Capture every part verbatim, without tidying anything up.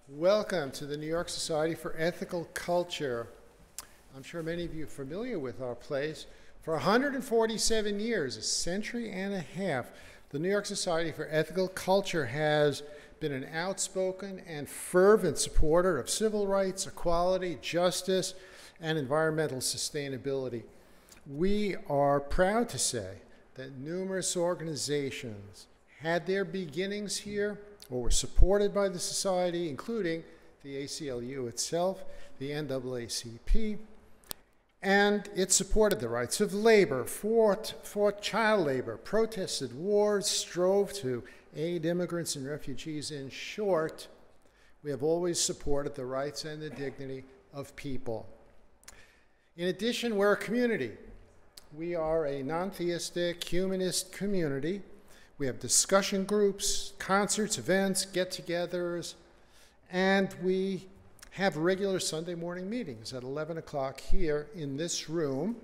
Welcome to the New York Society for Ethical Culture. I'm sure many of you are familiar with our place. For one hundred forty-seven years, a century and a half, the New York Society for Ethical Culture has been an outspoken and fervent supporter of civil rights, equality, justice, and environmental sustainability. We are proud to say that numerous organizations had their beginnings here or were supported by the Society, including the A C L U itself, the N double A C P, and it supported the rights of labor, fought, fought child labor, protested wars, strove to aid immigrants and refugees. In short, we have always supported the rights and the dignity of people. In addition, we're a community. We are a non-theistic, humanist community. We have discussion groups, concerts, events, get-togethers, and we have regular Sunday morning meetings at eleven o'clock here in this room.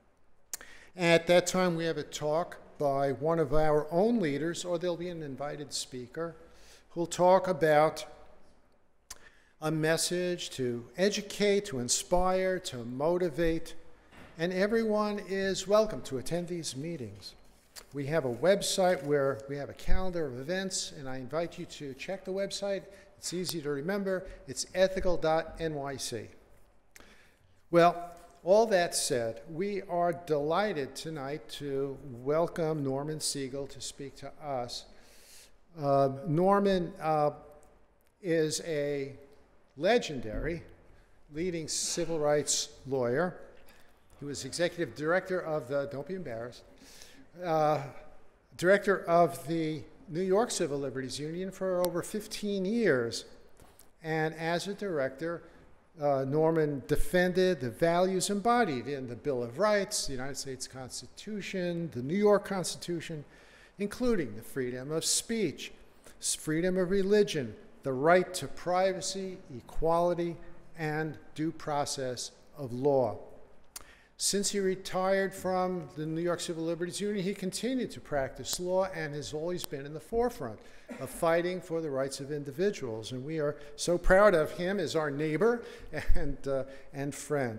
At that time, we have a talk by one of our own leaders, or there'll be an invited speaker who'll talk about a message to educate, to inspire, to motivate, and everyone is welcome to attend these meetings. We have a website where we have a calendar of events, and I invite you to check the website. It's easy to remember. It's ethical dot N Y C. Well, all that said, we are delighted tonight to welcome Norman Siegel to speak to us. Uh, Norman uh, is a legendary leading civil rights lawyer. He was executive director of the, don't be embarrassed, Uh, director of the New York Civil Liberties Union for over fifteen years. And as a director, uh, Norman defended the values embodied in the Bill of Rights, the United States Constitution, the New York Constitution, including the freedom of speech, freedom of religion, the right to privacy, equality, and due process of law. Since he retired from the New York Civil Liberties Union, he continued to practice law and has always been in the forefront of fighting for the rights of individuals. And we are so proud of him as our neighbor and, uh, and friend.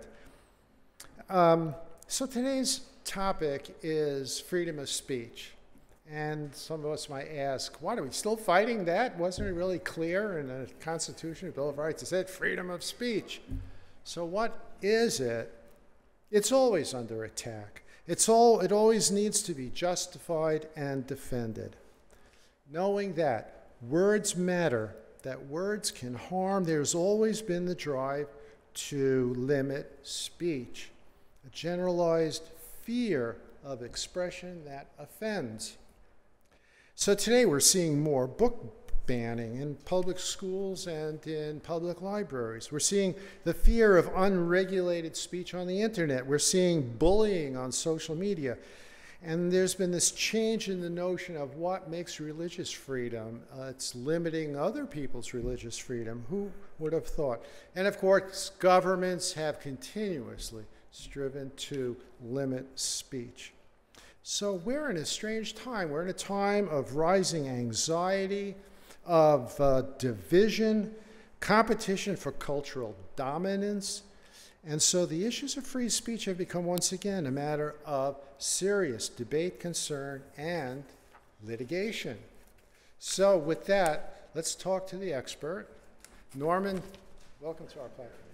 Um, so today's topic is freedom of speech. And some of us might ask, what, are we still fighting that? Wasn't it really clear in the Constitution, the Bill of Rights? It said freedom of speech. So what is it? It's always under attack. It's all, it always needs to be justified and defended. Knowing that words matter, that words can harm, there's always been the drive to limit speech, a generalized fear of expression that offends. So today we're seeing more book banning in public schools and in public libraries. We're seeing the fear of unregulated speech on the internet. We're seeing bullying on social media. And there's been this change in the notion of what makes religious freedom. Uh, it's limiting other people's religious freedom. Who would have thought? And of course, governments have continuously striven to limit speech. So we're in a strange time. We're in a time of rising anxiety, of uh, division, competition for cultural dominance. And so the issues of free speech have become once again a matter of serious debate, concern, and litigation. So with that, let's talk to the expert. Norman, welcome to our platform.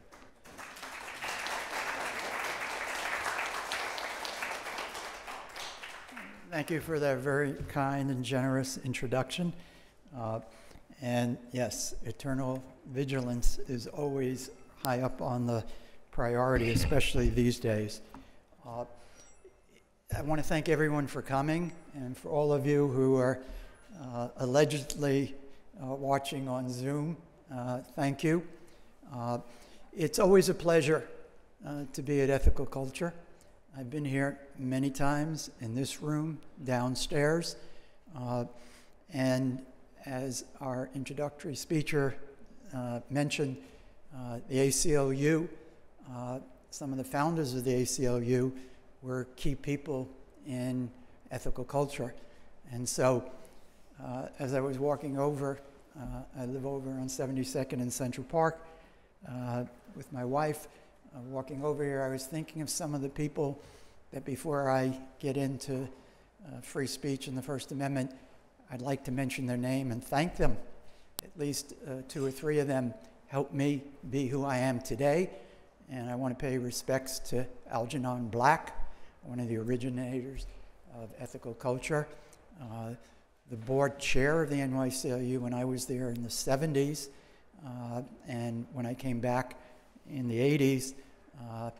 Thank you for that very kind and generous introduction. Uh, and yes, eternal vigilance is always high up on the priority, especially these days. Uh, I want to thank everyone for coming, and for all of you who are uh, allegedly uh, watching on Zoom, uh, thank you. Uh, it's always a pleasure uh, to be at Ethical Culture. I've been here many times in this room, downstairs, uh, and as our introductory speaker uh, mentioned, uh, the A C L U, uh, some of the founders of the A C L U were key people in ethical culture. And so uh, as I was walking over Uh, I live over on seventy-second and Central Park uh, with my wife. Uh, walking over here, I was thinking of some of the people that before I get into uh, free speech and the First Amendment, I'd like to mention their name and thank them. At least uh, two or three of them helped me be who I am today. And I want to pay respects to Algernon Black, one of the originators of ethical culture, uh, the board chair of the N Y C L U when I was there in the seventies, uh, and when I came back in the eighties, uh,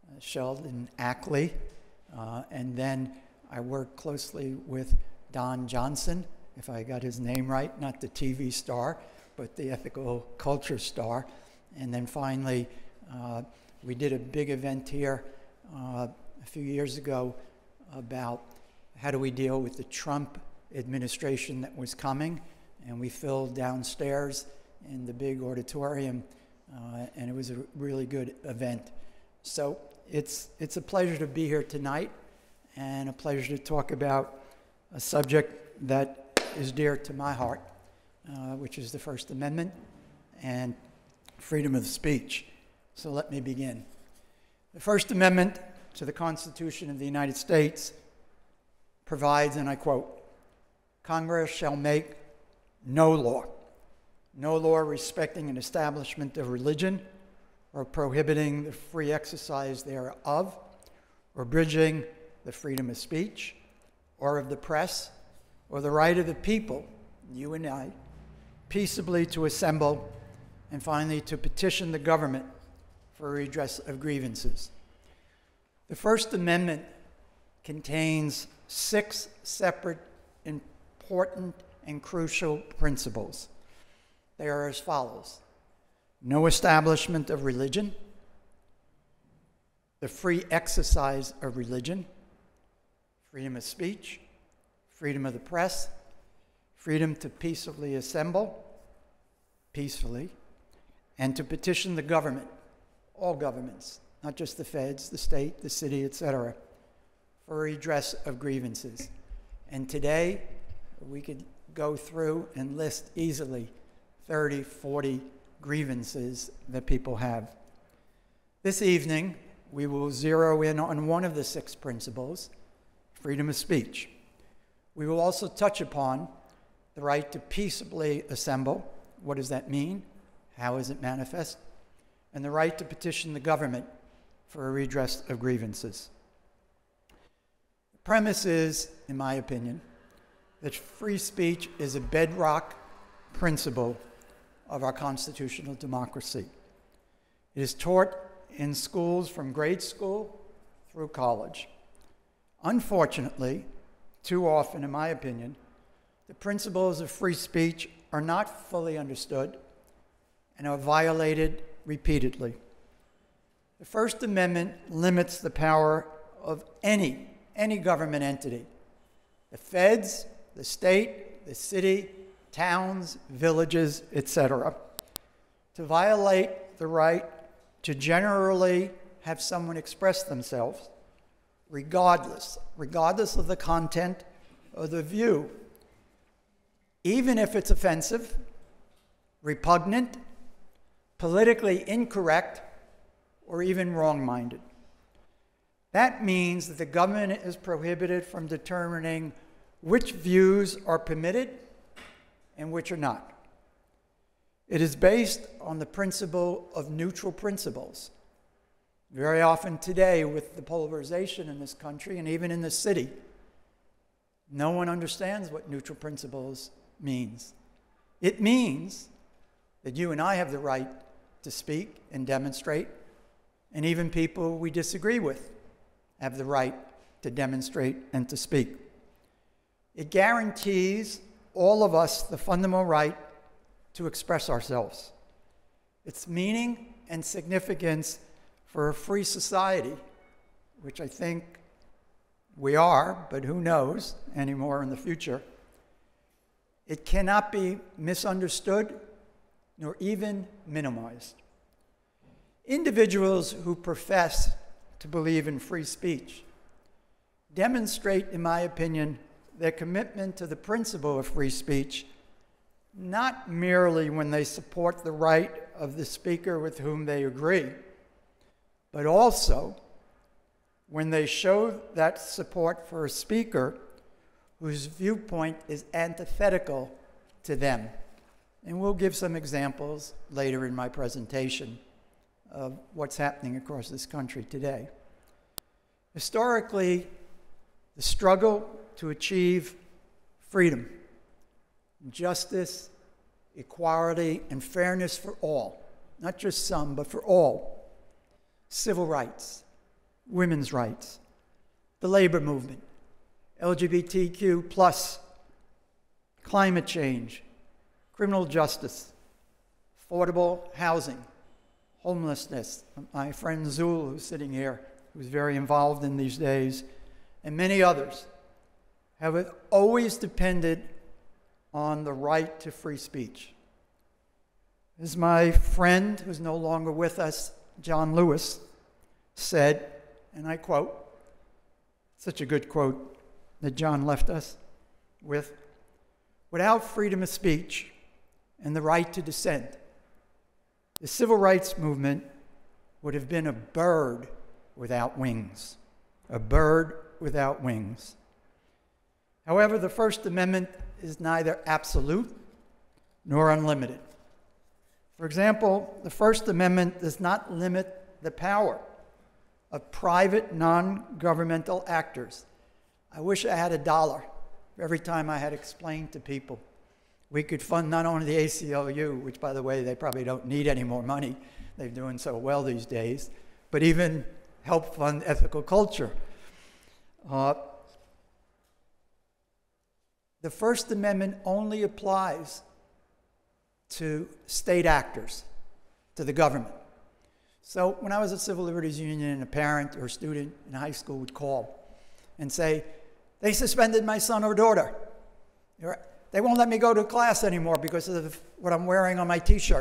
Sheldon Ackley, uh, and then I worked closely with Don Johnson, if I got his name right, not the T V star, but the ethical culture star. And then finally, uh, we did a big event here uh, a few years ago about how do we deal with the Trump administration that was coming, and we filled downstairs in the big auditorium, uh, and it was a really good event. So it's, it's a pleasure to be here tonight, and a pleasure to talk about a subject that is dear to my heart, uh, which is the First Amendment and freedom of speech. So let me begin. The First Amendment to the Constitution of the United States provides, and I quote, "Congress shall make no law, no law respecting an establishment of religion or prohibiting the free exercise thereof, or abridging the freedom of speech or of the press, or the right of the people," you and I, "peaceably to assemble, and finally to petition the government for redress of grievances." The First Amendment contains six separate important and crucial principles. They are as follows: no establishment of religion, the free exercise of religion, freedom of speech, freedom of the press, freedom to peaceably assemble, peacefully, and to petition the government, all governments, not just the feds, the state, the city, et cetera, for redress of grievances. And today, we could go through and list easily thirty, forty grievances that people have. This evening, we will zero in on one of the six principles, freedom of speech. We will also touch upon the right to peaceably assemble. What does that mean? How is it manifest? And the right to petition the government for a redress of grievances. The premise is, in my opinion, that free speech is a bedrock principle of our constitutional democracy. It is taught in schools from grade school through college. Unfortunately, too often, in my opinion, the principles of free speech are not fully understood and are violated repeatedly. The First Amendment limits the power of any, any government entity, the feds, the state, the city, towns, villages, et cetera, to violate the right to generally have someone express themselves, regardless, regardless of the content or the view, even if it's offensive, repugnant, politically incorrect, or even wrong-minded. That means that the government is prohibited from determining which views are permitted and which are not. It is based on the principle of neutral principles. Very often today, with the polarization in this country and even in the city, no one understands what neutral principles means. It means that you and I have the right to speak and demonstrate, and even people we disagree with have the right to demonstrate and to speak. It guarantees all of us the fundamental right to express ourselves. Its meaning and significance for a free society, which I think we are, but who knows anymore in the future, it cannot be misunderstood nor even minimized. Individuals who profess to believe in free speech demonstrate, in my opinion, their commitment to the principle of free speech not merely when they support the right of the speaker with whom they agree, but also when they show that support for a speaker whose viewpoint is antithetical to them. And we'll give some examples later in my presentation of what's happening across this country today. Historically, the struggle to achieve freedom, justice, equality, and fairness for all, not just some, but for all, civil rights, women's rights, the labor movement, L G B T Q plus, climate change, criminal justice, affordable housing, homelessness. My friend Zul, who's sitting here, who's very involved in these days, and many others, have always depended on the right to free speech. As my friend, who's no longer with us, John Lewis, said, and I quote, such a good quote that John left us with, "Without freedom of speech and the right to dissent, the civil rights movement would have been a bird without wings, a bird without wings." However, the First Amendment is neither absolute nor unlimited. For example, the First Amendment does not limit the power of private non-governmental actors. I wish I had a dollar for every time I had explained to people we could fund not only the A C L U, which, by the way, they probably don't need any more money, they're doing so well these days, but even help fund ethical culture. Uh, the First Amendment only applies to state actors, to the government. So when I was at Civil Liberties Union and a parent or a student in high school would call and say, "They suspended my son or daughter. They won't let me go to class anymore because of what I'm wearing on my t-shirt."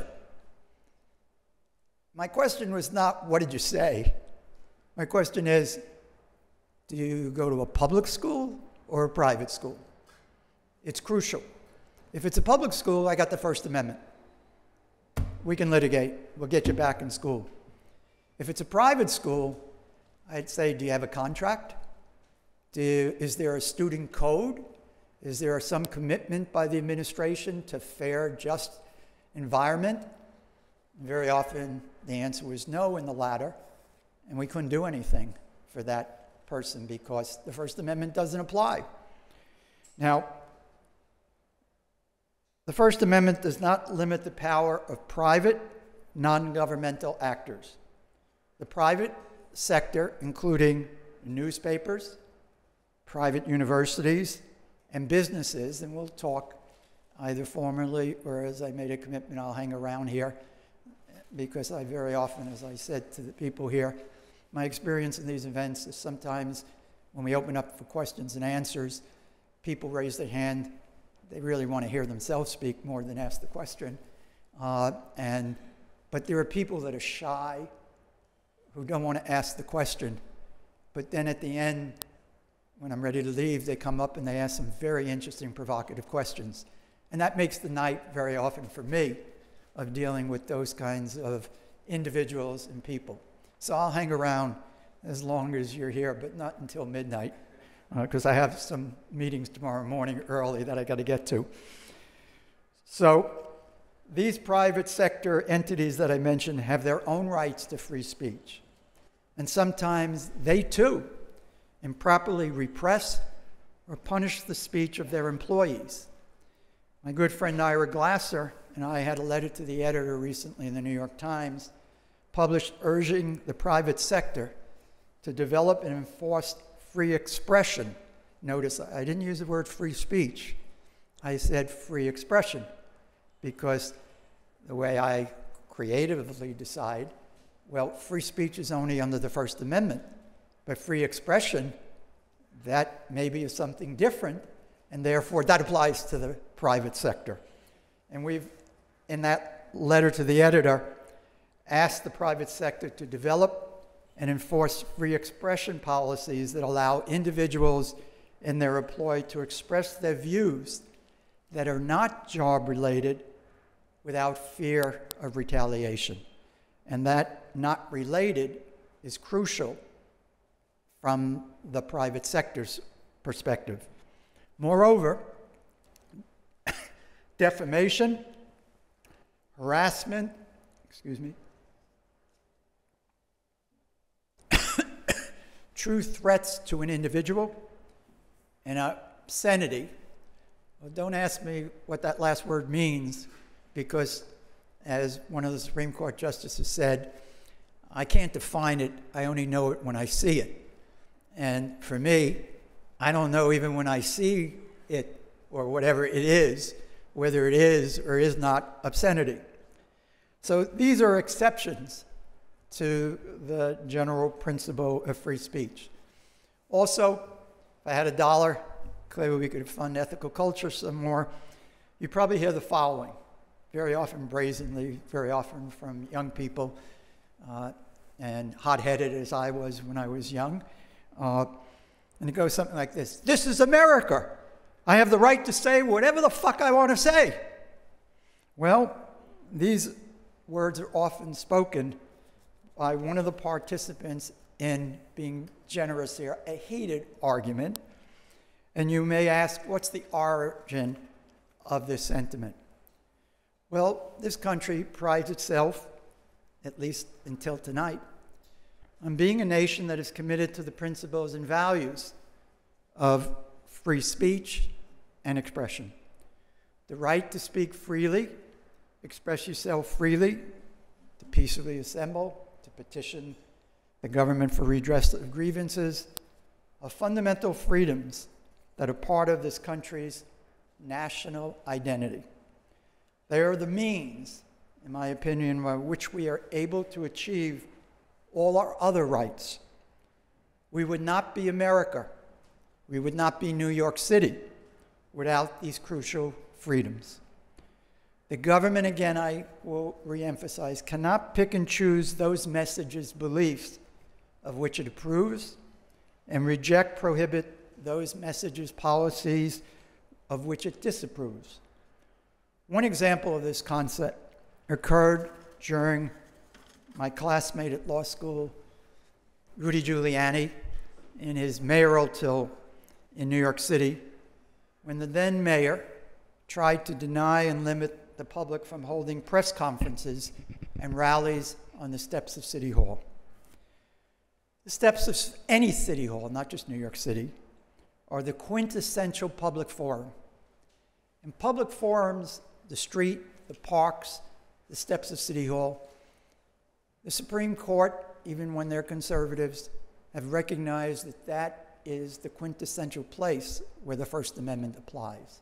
My question was not, what did you say? My question is, do you go to a public school or a private school? It's crucial. If it's a public school, I got the First Amendment. We can litigate. We'll get you back in school. If it's a private school, I'd say, do you have a contract? Do you, is there a student code? Is there some commitment by the administration to fair, just environment? Very often, the answer was no in the latter, and we couldn't do anything for that person because the First Amendment doesn't apply. Now, the First Amendment does not limit the power of private, non-governmental actors. The private sector, including newspapers, private universities, and businesses, and we'll talk either formally or as I made a commitment, I'll hang around here because I very often, as I said to the people here, my experience in these events is sometimes when we open up for questions and answers, people raise their hand. They really want to hear themselves speak more than ask the question. Uh, and, but there are people that are shy who don't want to ask the question. But then at the end, when I'm ready to leave, they come up and they ask some very interesting, provocative questions. And that makes the night very often for me of dealing with those kinds of individuals and people. So I'll hang around as long as you're here, but not until midnight, because uh, I have some meetings tomorrow morning early that I got to get to. So these private sector entities that I mentioned have their own rights to free speech. And sometimes they too improperly repress or punish the speech of their employees. My good friend Ira Glasser and I had a letter to the editor recently in the New York Times, published urging the private sector to develop and enforce free expression. Notice I didn't use the word free speech. I said free expression because the way I creatively decide, well, free speech is only under the First Amendment, but free expression, that maybe is something different, and therefore that applies to the private sector. And we've, in that letter to the editor, asked the private sector to develop and enforce free expression policies that allow individuals in their employ to express their views that are not job-related without fear of retaliation. And that not related is crucial from the private sector's perspective. Moreover, defamation, harassment, excuse me, true threats to an individual, and obscenity. Well, don't ask me what that last word means, because as one of the Supreme Court justices said, I can't define it, I only know it when I see it. And for me, I don't know even when I see it, or whatever it is, whether it is or is not obscenity. So these are exceptions to the general principle of free speech. Also, if I had a dollar, clearly we could fund ethical culture some more. You probably hear the following, very often brazenly, very often from young people, uh, and hot-headed as I was when I was young. Uh, and it goes something like this: this is America. I have the right to say whatever the fuck I want to say. Well, these words are often spoken by one of the participants in being generous here, a heated argument. And you may ask, what's the origin of this sentiment? Well, this country prides itself, at least until tonight, on being a nation that is committed to the principles and values of free speech and expression. The right to speak freely, express yourself freely, to peacefully assemble, to petition the government for redress of grievances, are fundamental freedoms that are part of this country's national identity. They are the means, in my opinion, by which we are able to achieve all our other rights. We would not be America, we would not be New York City without these crucial freedoms. The government, again, I will reemphasize, cannot pick and choose those messages, beliefs of which it approves, and reject, prohibit those messages, policies of which it disapproves. One example of this concept occurred during my classmate at law school, Rudy Giuliani, in his mayoral till in New York City, when the then mayor tried to deny and limit the public from holding press conferences and rallies on the steps of City Hall. The steps of any city hall, not just New York City, are the quintessential public forum. In public forums, the street, the parks, the steps of City Hall, the Supreme Court, even when they're conservatives, have recognized that that is the quintessential place where the First Amendment applies.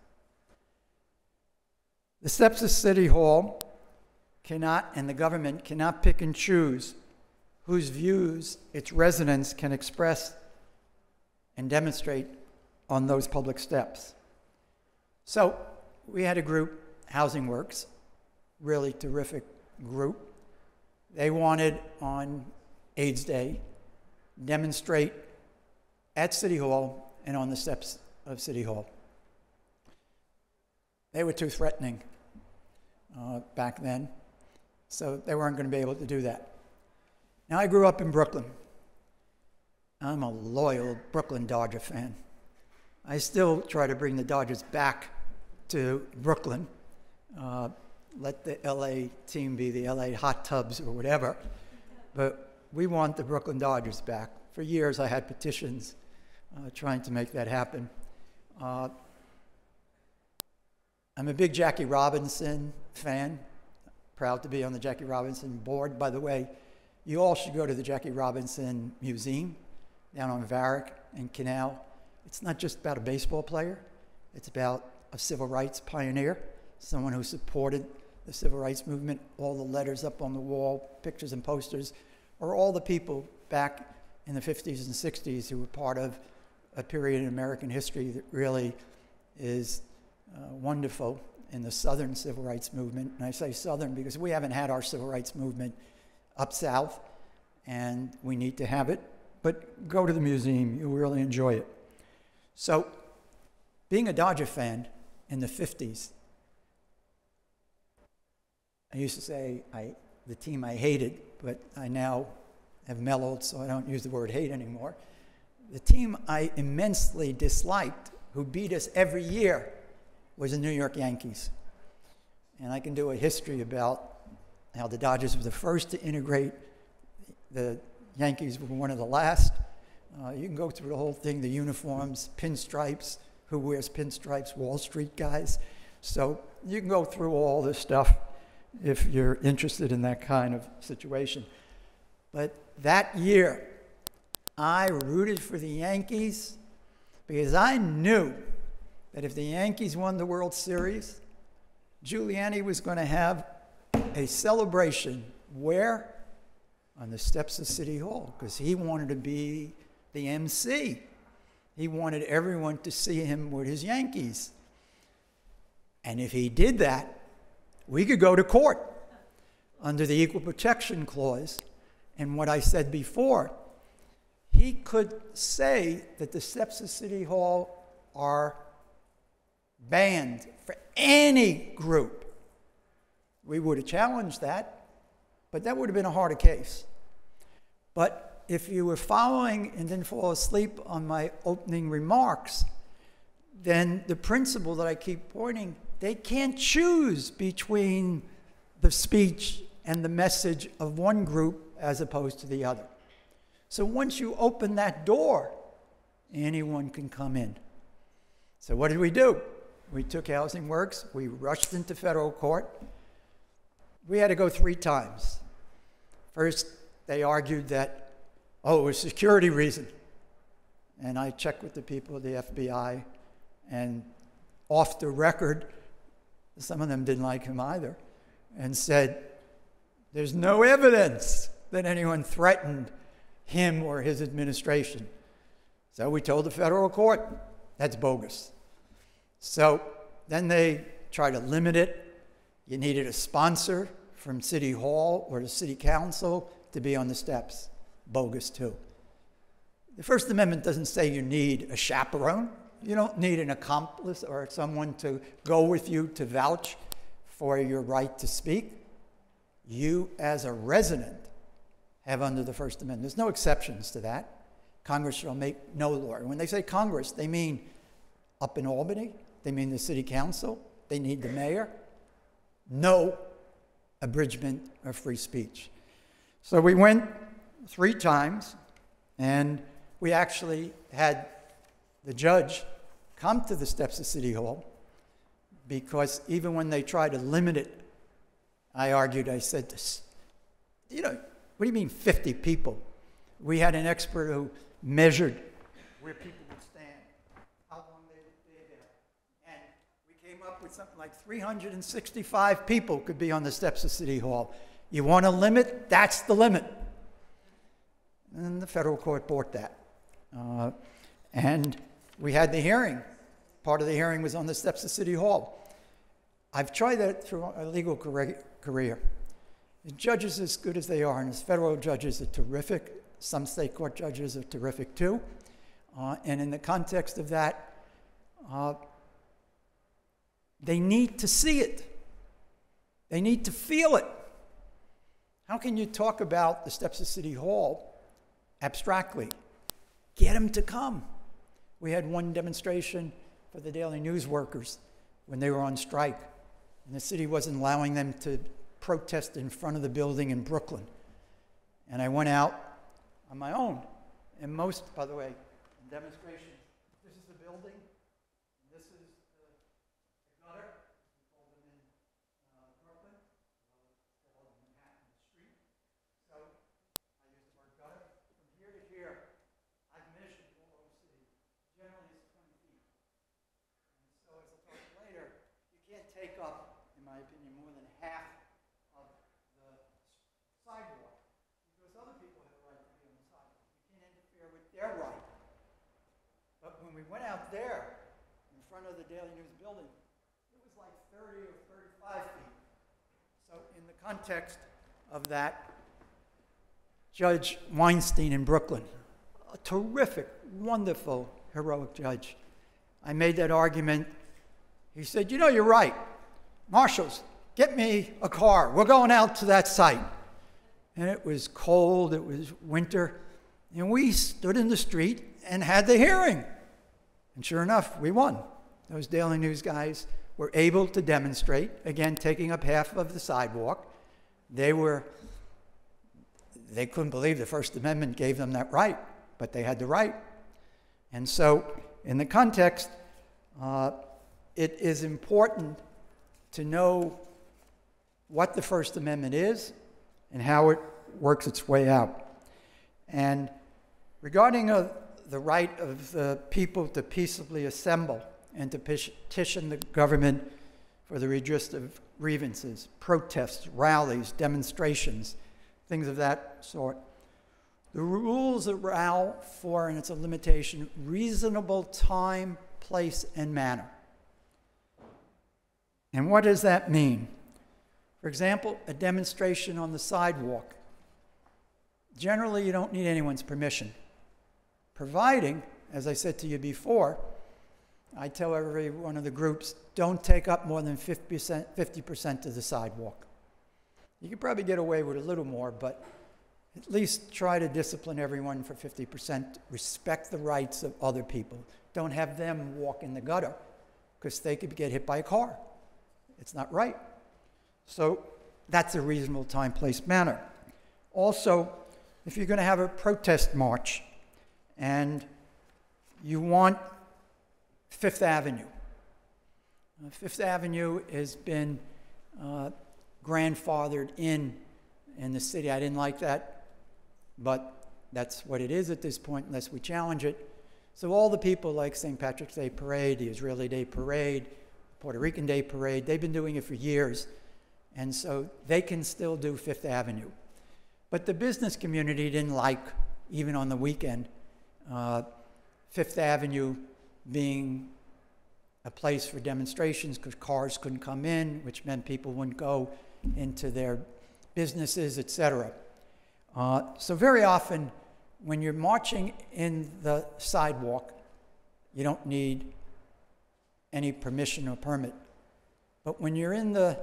The steps of City Hall cannot, and the government cannot pick and choose whose views its residents can express and demonstrate on those public steps. So we had a group, Housing Works, really terrific group. They wanted on AIDS Day demonstrate at City Hall and on the steps of City Hall. They were too threatening uh, back then, so they weren't going to be able to do that. Now, I grew up in Brooklyn. I'm a loyal Brooklyn Dodger fan. I still try to bring the Dodgers back to Brooklyn. Uh, let the L A team be the L A Hot Tubs or whatever. But we want the Brooklyn Dodgers back. For years, I had petitions uh, trying to make that happen. Uh, I'm a big Jackie Robinson fan. Proud to be on the Jackie Robinson board. By the way, you all should go to the Jackie Robinson Museum down on Varick and Canal. It's not just about a baseball player. It's about a civil rights pioneer, someone who supported the civil rights movement. All the letters up on the wall, pictures and posters, are all the people back in the fifties and sixties who were part of a period in American history that really is uh, wonderful in the Southern civil rights movement. And I say Southern because we haven't had our civil rights movement up south, and we need to have it. But go to the museum, you'll really enjoy it. So, being a Dodger fan, in the fifties. I used to say I, the team I hated, but I now have mellowed, so I don't use the word hate anymore. The team I immensely disliked, who beat us every year, was the New York Yankees. And I can do a history about how the Dodgers were the first to integrate, the Yankees were one of the last. Uh, you can go through the whole thing, the uniforms, pinstripes, who wears pinstripes, Wall Street guys. So you can go through all this stuff if you're interested in that kind of situation. But that year, I rooted for the Yankees because I knew that if the Yankees won the World Series, Giuliani was going to have a celebration where? On the steps of City Hall, because he wanted to be the M C. He wanted everyone to see him with his Yankees. And if he did that, we could go to court under the Equal Protection Clause. And what I said before, he could say that the steps of City Hall are banned for any group. We would have challenged that, but that would have been a harder case. But if you were following and didn't fall asleep on my opening remarks, then the principle that I keep pointing, they can't choose between the speech and the message of one group as opposed to the other. So once you open that door, anyone can come in. So what did we do? We took Housing Works, we rushed into federal court. We had to go three times. First, they argued that, oh, it was a security reason. And I checked with the people of the F B I, and off the record, some of them didn't like him either, and said, there's no evidence that anyone threatened him or his administration. So we told the federal court, that's bogus. So then they tried to limit it. You needed a sponsor from City Hall or the City Council to be on the steps. Bogus too. The First Amendment doesn't say you need a chaperone. You don't need an accomplice or someone to go with you to vouch for your right to speak. You, as a resident, have under the First Amendment. There's no exceptions to that. Congress shall make no law. And when they say Congress, they mean up in Albany, they mean the City Council, they need the mayor. No abridgment of free speech. So we went three times, and we actually had the judge come to the steps of City Hall, because even when they tried to limit it, I argued, I said, this, you know, what do you mean fifty people? We had an expert who measured where people would stand, how long they would be there. And we came up with something like three hundred sixty-five people could be on the steps of City Hall. You want a limit? That's the limit. And the federal court bought that. Uh, and we had the hearing. Part of the hearing was on the steps of City Hall. I've tried that through a legal career. The judges, as good as they are, and as federal judges are terrific. Some state court judges are terrific too. Uh, and in the context of that, uh, they need to see it. They need to feel it. How can you talk about the steps of City Hall abstractly? Get them to come. We had one demonstration for the Daily News workers when they were on strike, and the city wasn't allowing them to protest in front of the building in Brooklyn. And I went out on my own. And most, by the way, in demonstrations, this is the building, and this is the gutter. We call them in uh, Brooklyn, uh, called Manhattan Street. So I use the word gutter. From here to here, I've measured all over the city. Generally, it's twenty feet. And so, as I'll talk later, you can't take up, in my opinion, more than half of the sidewalk, because other people have a right to be on the sidewalk. You can't interfere with their right. But when we went out there, in front of the Daily News building, it was like thirty or thirty-five feet. So in the context of that, Judge Weinstein in Brooklyn, a terrific, wonderful, heroic judge. I made that argument. He said, you know, you're right. Marshals, get me a car. We're going out to that site. And it was cold, it was winter, and we stood in the street and had the hearing. And sure enough, we won. Those Daily News guys were able to demonstrate, again, taking up half of the sidewalk. They were, they couldn't believe the First Amendment gave them that right, but they had the right. And so, in the context, uh, it is important to know what the First Amendment is and how it works its way out. And regarding uh, the right of the people to peaceably assemble and to petition the government for the redress of grievances, protests, rallies, demonstrations, things of that sort. The rules allow for, and it's a limitation, reasonable time, place, and manner. And what does that mean? For example, a demonstration on the sidewalk. Generally, you don't need anyone's permission, providing, as I said to you before, I tell every one of the groups, don't take up more than fifty percent of the sidewalk. You could probably get away with a little more, but at least try to discipline everyone for fifty percent. Respect the rights of other people. Don't have them walk in the gutter, because they could get hit by a car. It's not right. So that's a reasonable time, place, manner. Also, if you're going to have a protest march and you want Fifth Avenue. Uh, Fifth Avenue has been uh, grandfathered in in the city. I didn't like that, but that's what it is at this point unless we challenge it. So all the people like Saint Patrick's Day Parade, the Israeli Day Parade, Puerto Rican Day Parade, they've been doing it for years. And so they can still do Fifth Avenue. But the business community didn't like, even on the weekend, uh, Fifth Avenue being a place for demonstrations because cars couldn't come in, which meant people wouldn't go into their businesses, et cetera. Uh, so very often, when you're marching in the sidewalk, you don't need any permission or permit. But when you're in the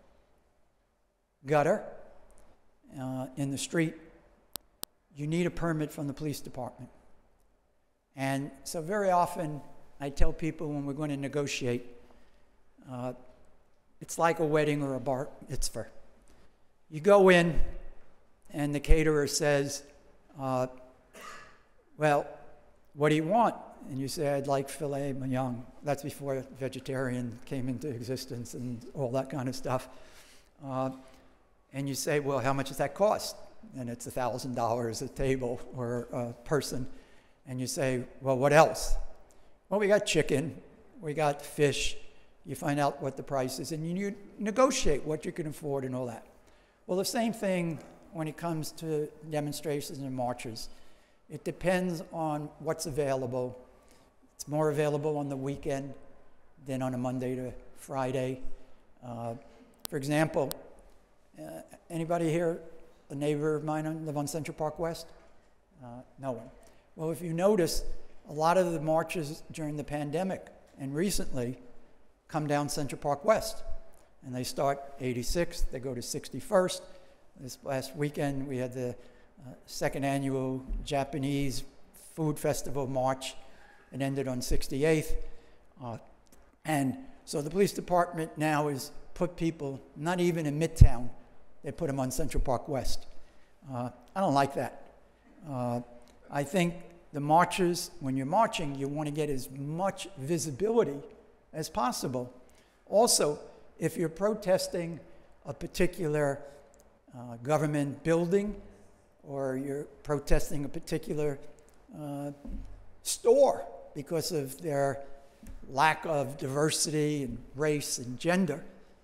gutter, uh, in the street, you need a permit from the police department. And so very often, I tell people when we're going to negotiate, uh, it's like a wedding or a bar mitzvah. You go in, and the caterer says, uh, well, what do you want? And you say, I'd like filet mignon. That's before vegetarian came into existence and all that kind of stuff. Uh, and you say, well, how much does that cost? And it's one thousand dollars a table or a person. And you say, well, what else? Well, we got chicken, we got fish. You find out what the price is, and you negotiate what you can afford and all that. Well, the same thing when it comes to demonstrations and marches. It depends on what's available. It's more available on the weekend than on a Monday to Friday. Uh, for example, uh, anybody here, a neighbor of mine live on Central Park West? Uh, no one. Well, if you notice, a lot of the marches during the pandemic and recently come down Central Park West. And they start eighty-sixth, they go to sixty-first. This last weekend we had the uh, second annual Japanese Food Festival March. It ended on sixty-eighth. Uh, and so the police department now has put people, not even in Midtown, they put them on Central Park West. Uh, I don't like that. Uh, I think the marchers, when you're marching, you want to get as much visibility as possible. Also, if you're protesting a particular uh, government building or you're protesting a particular uh, store because of their lack of diversity and race and gender,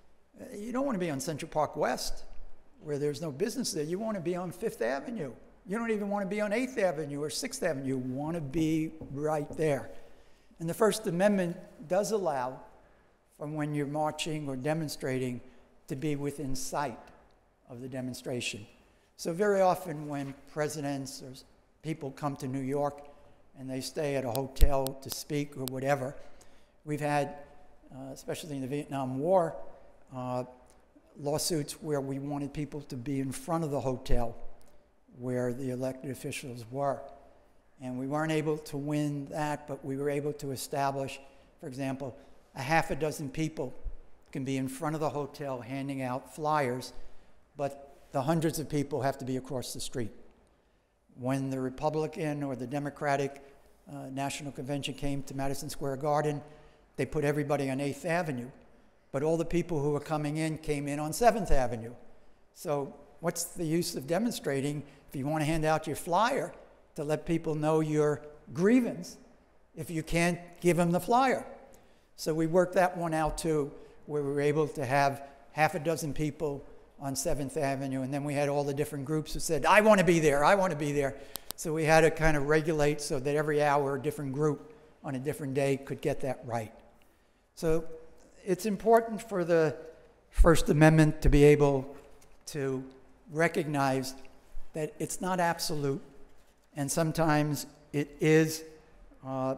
you don't want to be on Central Park West where there's no business there. You want to be on Fifth Avenue. You don't even want to be on eighth Avenue or sixth Avenue. You want to be right there. And the First Amendment does allow, from when you're marching or demonstrating, to be within sight of the demonstration. So very often when presidents or people come to New York and they stay at a hotel to speak or whatever, we've had uh, especially in the Vietnam War, uh, lawsuits where we wanted people to be in front of the hotel where the elected officials were. And we weren't able to win that, but we were able to establish, for example, a half a dozen people can be in front of the hotel handing out flyers, but the hundreds of people have to be across the street. When the Republican or the Democratic uh, National Convention came to Madison Square Garden, they put everybody on eighth Avenue, but all the people who were coming in came in on seventh Avenue. So what's the use of demonstrating if you want to hand out your flyer to let people know your grievance if you can't give them the flyer? So we worked that one out too, where we were able to have half a dozen people on seventh Avenue, and then we had all the different groups who said, I want to be there, I want to be there. So we had to kind of regulate so that every hour a different group on a different day could get that right. So it's important for the First Amendment to be able to recognize that it's not absolute, and sometimes it is uh,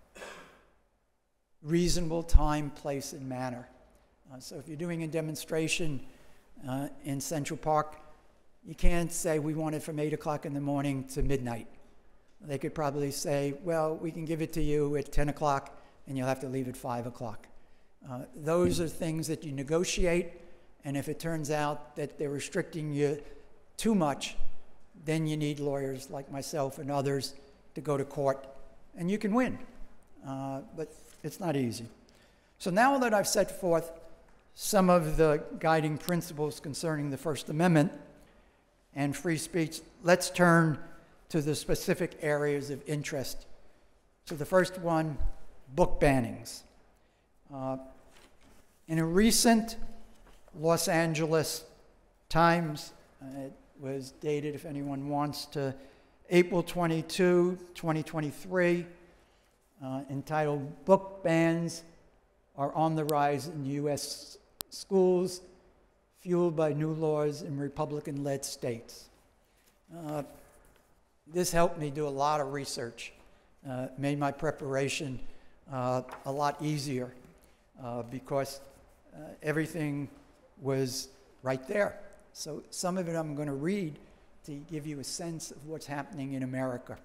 reasonable time, place, and manner. Uh, so if you're doing a demonstration uh, in Central Park, you can't say we want it from eight o'clock in the morning to midnight. They could probably say, well, we can give it to you at ten o'clock and you'll have to leave at five o'clock. Uh, those are things that you negotiate, and if it turns out that they're restricting you too much, then you need lawyers like myself and others to go to court, and you can win. Uh, but it's not easy. So now that I've set forth some of the guiding principles concerning the First Amendment and free speech, let's turn to the specific areas of interest. So the first one, book bannings. Uh, in a recent Los Angeles Times, uh, it was dated, if anyone wants, to April twenty-second, twenty twenty-three, uh, entitled Book Bans Are on the Rise in U S Schools, Fueled by New Laws in Republican-Led States. Uh, this helped me do a lot of research, uh, made my preparation uh, a lot easier uh, because uh, everything was right there. So some of it I'm going to read to give you a sense of what's happening in America.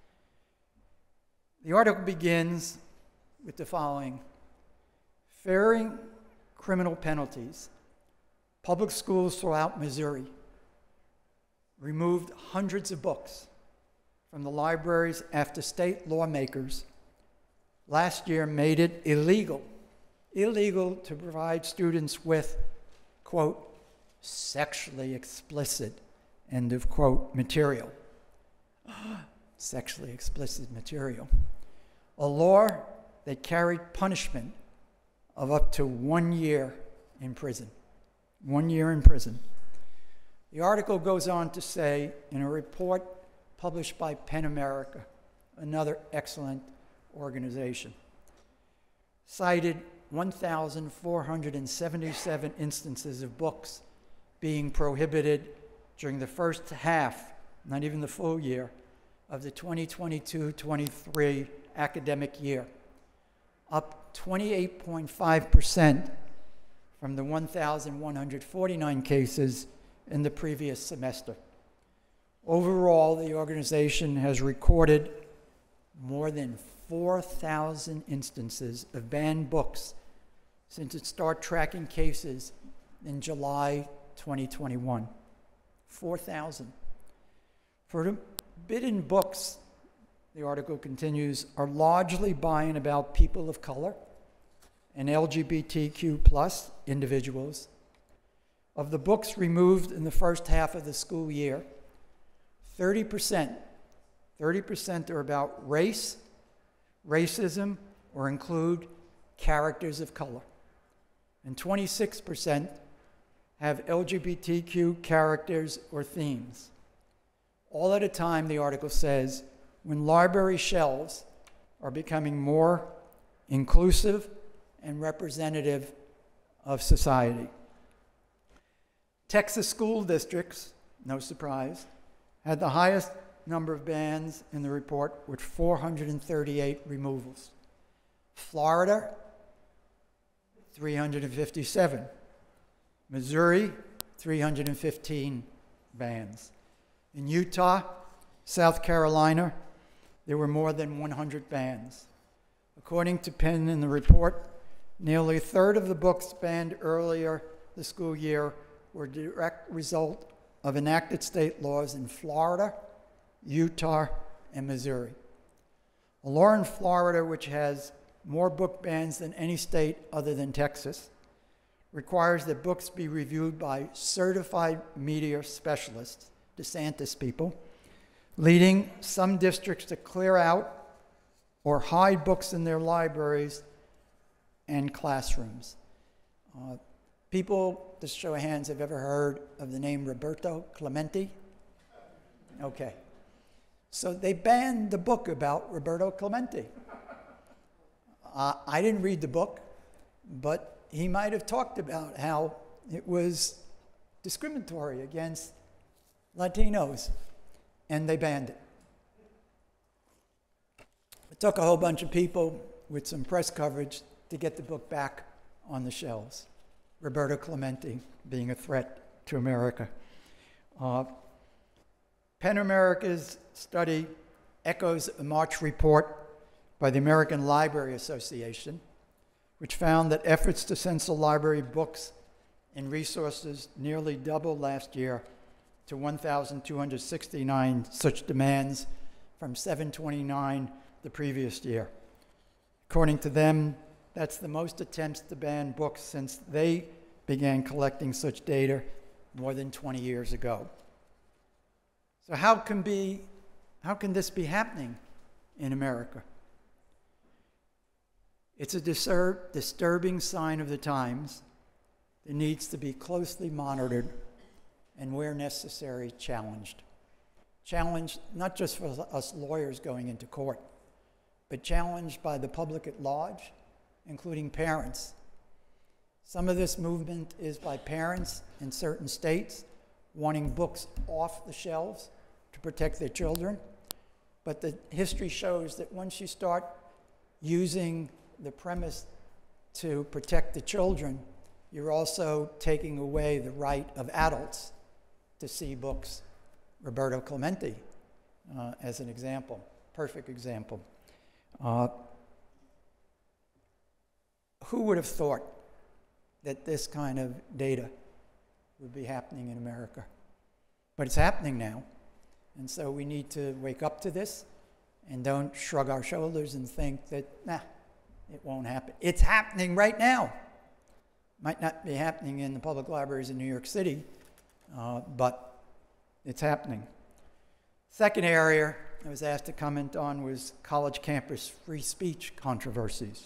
The article begins with the following: fearing criminal penalties, public schools throughout Missouri removed hundreds of books from the libraries after state lawmakers last year made it illegal, illegal to provide students with, quote, sexually explicit, end of quote, material. Sexually explicit material. A law that carried punishment of up to one year in prison. One year in prison. The article goes on to say, in a report published by PEN America, another excellent organization, cited one thousand four hundred seventy-seven instances of books being prohibited during the first half, not even the full year, of the twenty twenty-two twenty-three academic year, up twenty-eight point five percent from the one thousand one hundred forty-nine cases in the previous semester. Overall, the organization has recorded more than four thousand instances of banned books since it started tracking cases in July twenty twenty-one. four thousand. Forbidden books, the article continues, are largely by and about people of color and L G B T Q plus individuals. Of the books removed in the first half of the school year, thirty percent, thirty percent are about race, racism, or include characters of color. And twenty-six percent have L G B T Q characters or themes. All at a time, the article says, when library shelves are becoming more inclusive and representative of society. Texas school districts, no surprise, had the highest number of bans in the report with four hundred thirty-eight removals. Florida three hundred fifty-seven. Missouri, three hundred fifteen bans. In Utah, South Carolina, there were more than one hundred bans. According to Penn in the report, nearly a third of the books banned earlier this school year were a direct result of enacted state laws in Florida, Utah, and Missouri. A law in Florida, which has more book bans than any state other than Texas, requires that books be reviewed by certified media specialists, DeSantis people, leading some districts to clear out or hide books in their libraries and classrooms. Uh, people, just show of hands, have ever heard of the name Roberto Clemente? Okay. So they banned the book about Roberto Clemente. Uh, I didn't read the book, but he might have talked about how it was discriminatory against Latinos, and they banned it. It took a whole bunch of people with some press coverage to get the book back on the shelves. Roberto Clemente being a threat to America. Uh, PEN America's study echoes a March report by the American Library Association, which found that efforts to censor library books and resources nearly doubled last year to one thousand two hundred sixty-nine such demands from seven twenty-nine the previous year. According to them, that's the most attempts to ban books since they began collecting such data more than twenty years ago. So how can, be, how can this be happening in America? It's a disturb, disturbing sign of the times that needs to be closely monitored and, where necessary, challenged. Challenged not just for us lawyers going into court, but challenged by the public at large, including parents. Some of this movement is by parents in certain states wanting books off the shelves to protect their children. But the history shows that once you start using the premise to protect the children, you're also taking away the right of adults to see books. Roberto Clemente, uh, as an example, perfect example. Uh, who would have thought that this kind of data would be happening in America? But it's happening now. And so we need to wake up to this and don't shrug our shoulders and think that, nah, it won't happen. It's happening right now. Might not be happening in the public libraries in New York City, uh, but it's happening. Second area I was asked to comment on was college campus free speech controversies.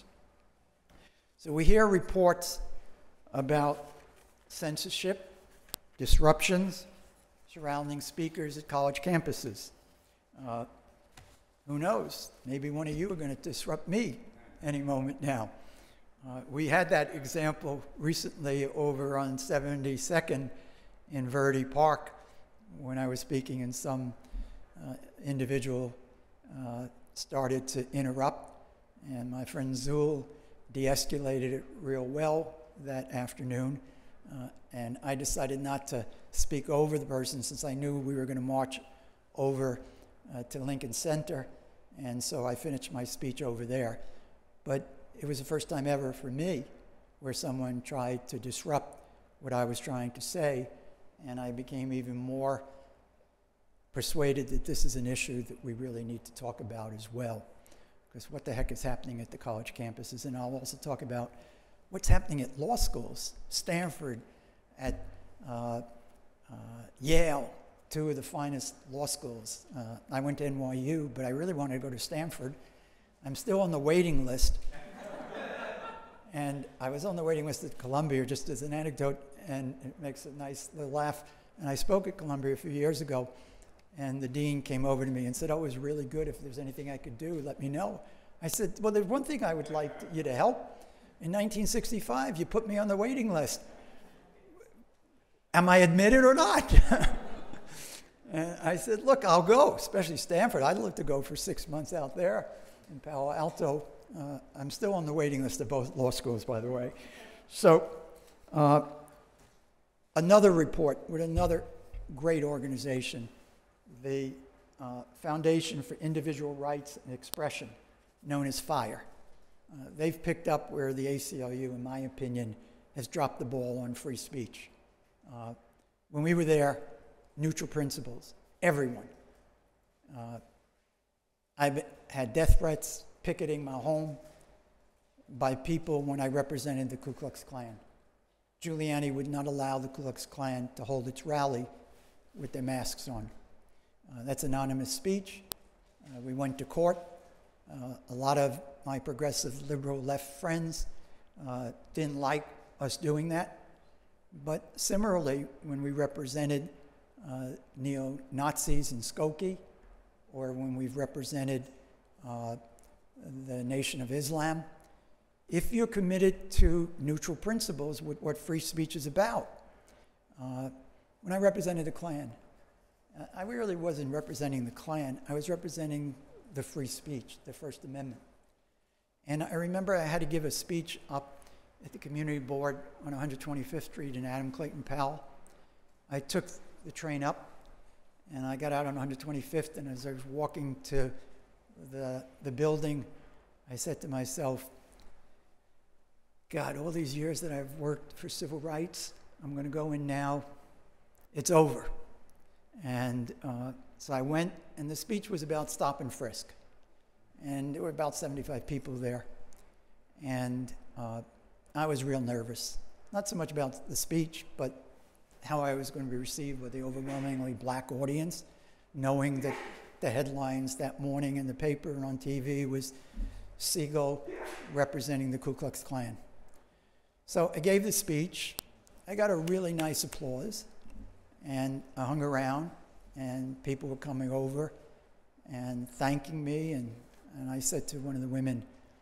So we hear reports about censorship, disruptions surrounding speakers at college campuses. Uh, who knows? Maybe one of you are going to disrupt me any moment now. Uh, we had that example recently over on seventy-second in Verde Park when I was speaking, and some uh, individual uh, started to interrupt, and my friend Zool de-escalated it real well that afternoon, uh, and I decided not to speak over the person since I knew we were going to march over uh, to Lincoln Center, and so I finished my speech over there. But it was the first time ever for me where someone tried to disrupt what I was trying to say, and I became even more persuaded that this is an issue that we really need to talk about as well. Because what the heck is happening at the college campuses? And I'll also talk about what's happening at law schools, Stanford, at uh, uh, Yale, two of the finest law schools. Uh, I went to N Y U, but I really wanted to go to Stanford. I'm still on the waiting list. And I was on the waiting list at Columbia, just as an anecdote, and it makes a nice little laugh. And I spoke at Columbia a few years ago, and the dean came over to me and said, oh, it was really good. If there's anything I could do, let me know. I said, well, there's one thing I would like you to help. In nineteen sixty-five, you put me on the waiting list. Am I admitted or not? And I said, look, I'll go, especially Stanford. I'd love to go for six months out there in Palo Alto. Uh, I'm still on the waiting list of both law schools, by the way. So, uh, another report with another great organization, the uh, Foundation for Individual Rights and Expression, known as FIRE. Uh, they've picked up where the A C L U, in my opinion, has dropped the ball on free speech. Uh, when we were there, neutral principles, everyone. Uh, I've had death threats picketing my home by people when I represented the Ku Klux Klan. Giuliani would not allow the Ku Klux Klan to hold its rally with their masks on. Uh, that's anonymous speech. Uh, we went to court. Uh, a lot of my progressive liberal left friends uh, didn't like us doing that. But similarly, when we represented uh, neo-Nazis in Skokie, or when we've represented uh, the Nation of Islam, if you're committed to neutral principles, with what free speech is about. Uh, when I represented the Klan, I really wasn't representing the Klan. I was representing the free speech, the First Amendment. And I remember I had to give a speech up at the community board on one hundred twenty-fifth Street in Adam Clayton Powell. I took the train up, and I got out on one hundred twenty-fifth, and as I was walking to the, the building, I said to myself, God, all these years that I've worked for civil rights, I'm going to go in now, it's over. And uh, so I went, and the speech was about stop and frisk. And there were about seventy-five people there. And uh, I was real nervous. Not so much about the speech, but how I was going to be received with the overwhelmingly black audience, knowing that the headlines that morning in the paper and on T V was Siegel representing the Ku Klux Klan. So I gave the speech. I got a really nice applause, and I hung around, and people were coming over and thanking me, and, and I said to one of the women,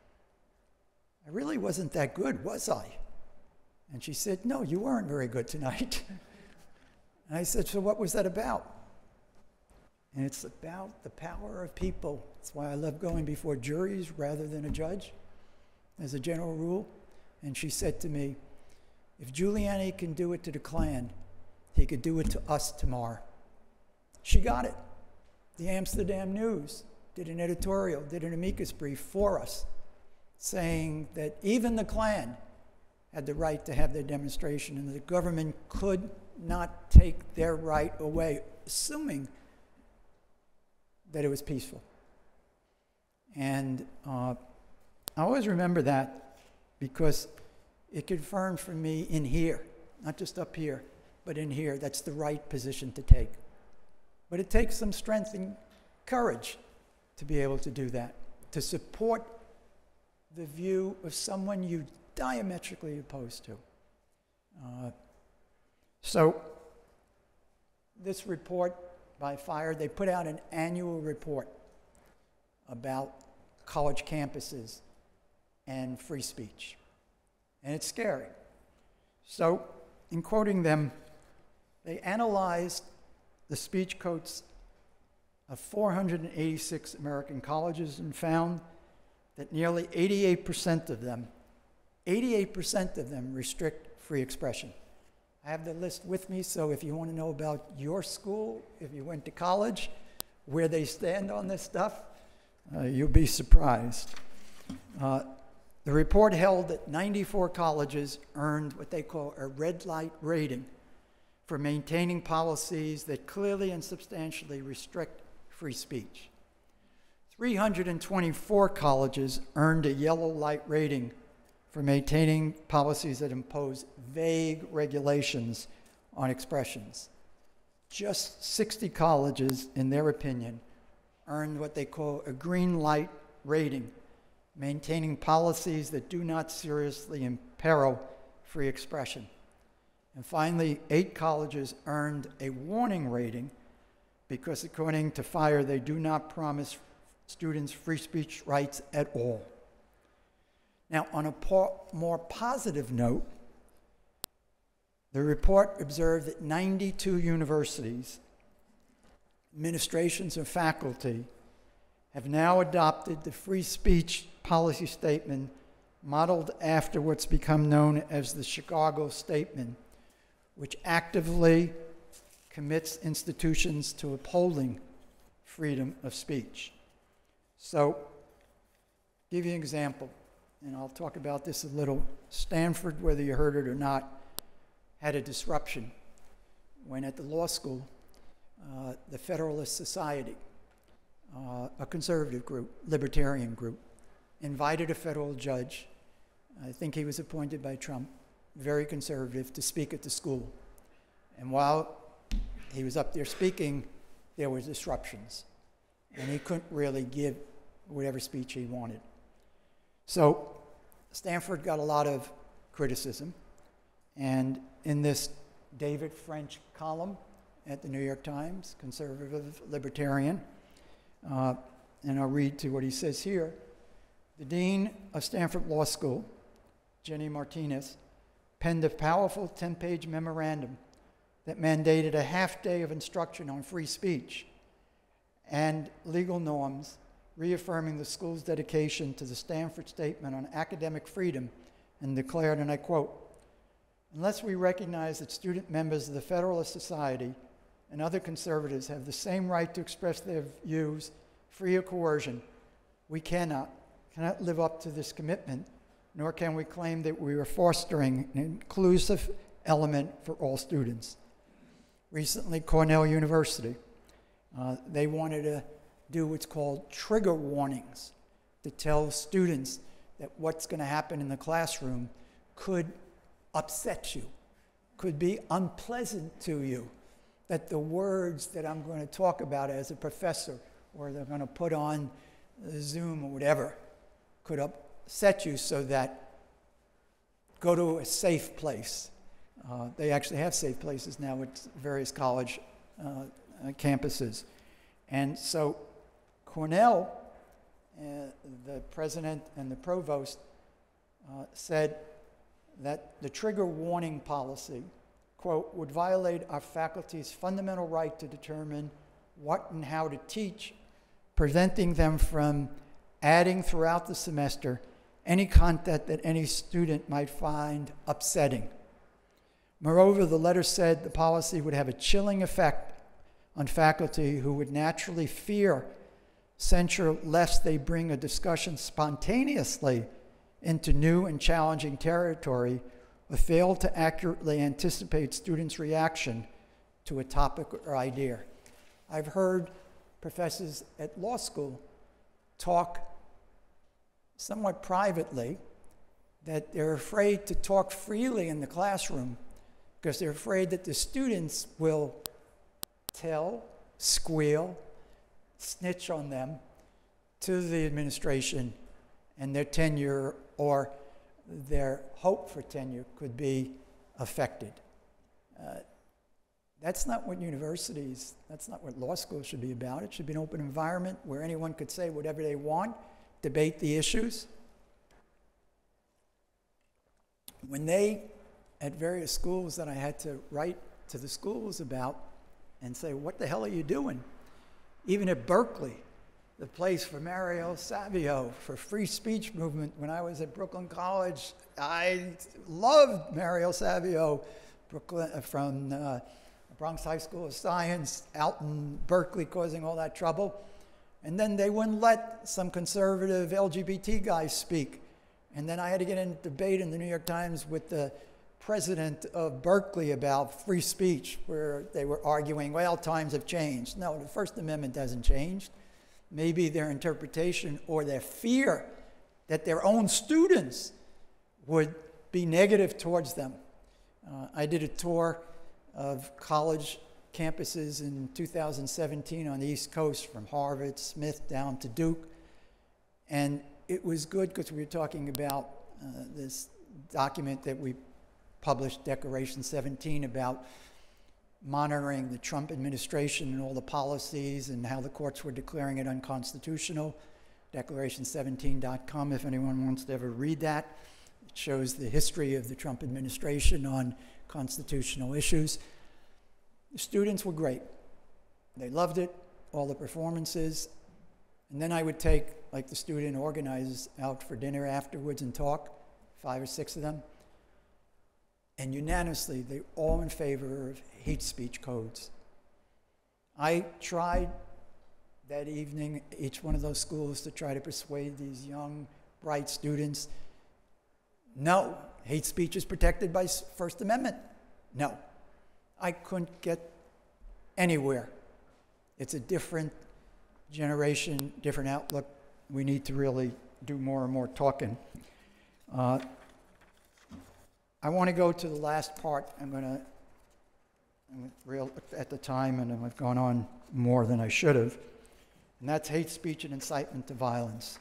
I really wasn't that good, was I? And she said, no, you weren't very good tonight. And I said, so what was that about? And it's about the power of people. That's why I love going before juries rather than a judge, as a general rule. And she said to me, if Giuliani can do it to the Klan, he could do it to us tomorrow. She got it. The Amsterdam News did an editorial, did an amicus brief for us, saying that even the Klan had the right to have their demonstration, and the government could not take their right away, assuming that it was peaceful. And uh, I always remember that, because it confirmed for me in here, not just up here, but in here, that's the right position to take. But it takes some strength and courage to be able to do that, to support the view of someone you diametrically opposed to. Uh, so this report by FIRE, they put out an annual report about college campuses and free speech. And it's scary. So, in quoting them, they analyzed the speech codes of four hundred eighty-six American colleges and found that nearly eighty-eight percent of them, eighty-eight percent of them restrict free expression. I have the list with me, so if you want to know about your school, if you went to college, where they stand on this stuff, uh, you'll be surprised. Uh, The report held that ninety-four colleges earned what they call a red light rating for maintaining policies that clearly and substantially restrict free speech. three hundred twenty-four colleges earned a yellow light rating for maintaining policies that impose vague regulations on expressions. Just sixty colleges, in their opinion, earned what they call a green light rating, maintaining policies that do not seriously imperil free expression. And finally, eight colleges earned a warning rating because, according to FIRE, they do not promise students free speech rights at all. Now, on a po- more positive note, the report observed that ninety-two universities, administrations, and faculty have now adopted the free speech policy statement modeled after what's become known as the Chicago Statement, which actively commits institutions to upholding freedom of speech. So, give you an example, and I'll talk about this a little. Stanford, whether you heard it or not, had a disruption when at the law school, uh, the Federalist Society, uh, a conservative group, libertarian group, invited a federal judge, I think he was appointed by Trump, very conservative, to speak at the school. And while he was up there speaking, there were disruptions, and he couldn't really give whatever speech he wanted. So Stanford got a lot of criticism, and in this David French column at the New York Times, conservative libertarian, uh, and I'll read to what he says here. The dean of Stanford Law School, Jenny Martinez, penned a powerful ten-page memorandum that mandated a half day of instruction on free speech and legal norms, reaffirming the school's dedication to the Stanford Statement on academic freedom, and declared, and I quote, "Unless we recognize that student members of the Federalist Society and other conservatives have the same right to express their views free of coercion, we cannot, cannot live up to this commitment, nor can we claim that we are fostering an inclusive element for all students." Recently, Cornell University, uh, they wanted to do what's called trigger warnings to tell students that what's going to happen in the classroom could upset you, could be unpleasant to you, that the words that I'm going to talk about as a professor or they're going to put on Zoom or whatever could upset you, so that go to a safe place. Uh, they actually have safe places now at various college uh, uh, campuses. And so Cornell, uh, the president and the provost, uh, said that the trigger warning policy, quote, would violate our faculty's fundamental right to determine what and how to teach, preventing them from adding throughout the semester any content that any student might find upsetting. Moreover, the letter said the policy would have a chilling effect on faculty who would naturally fear censure lest they bring a discussion spontaneously into new and challenging territory, or fail to accurately anticipate students' reaction to a topic or idea. I've heard professors at law school talk somewhat privately that they're afraid to talk freely in the classroom because they're afraid that the students will tell, squeal, snitch on them to the administration, and their tenure or their hope for tenure could be affected. Uh, that's not what universities, that's not what law schools should be about. It should be an open environment where anyone could say whatever they want, debate the issues. When they, at various schools that I had to write to the schools about and say, what the hell are you doing? Even at Berkeley, the place for Mario Savio, for free speech movement, when I was at Brooklyn College, I loved Mario Savio, Brooklyn, from uh, Bronx High School of Science, out in Berkeley causing all that trouble. And then they wouldn't let some conservative L G B T guys speak. And then I had to get in a debate in the New York Times with the president of Berkeley about free speech, where they were arguing, well, times have changed. No, the First Amendment hasn't changed. Maybe their interpretation or their fear that their own students would be negative towards them. Uh, I did a tour of college campuses in two thousand seventeen on the East Coast, from Harvard, Smith, down to Duke. And it was good because we were talking about uh, this document that we published, Declaration seventeen, about monitoring the Trump administration and all the policies and how the courts were declaring it unconstitutional. declaration seventeen dot com, if anyone wants to ever read that. It shows the history of the Trump administration on constitutional issues. The students were great. They loved it, all the performances. And then I would take, like the student organizers, out for dinner afterwards and talk. five or six of them, and unanimously, they're all in favor of hate speech codes. I tried that evening, each one of those schools, to try to persuade these young, bright students, no, hate speech is protected by First Amendment. No, I couldn't get anywhere. It's a different generation, different outlook. We need to really do more and more talking. Uh, I want to go to the last part. I'm going to, I'm real at the time, and I've gone on more than I should have, and that's hate speech and incitement to violence.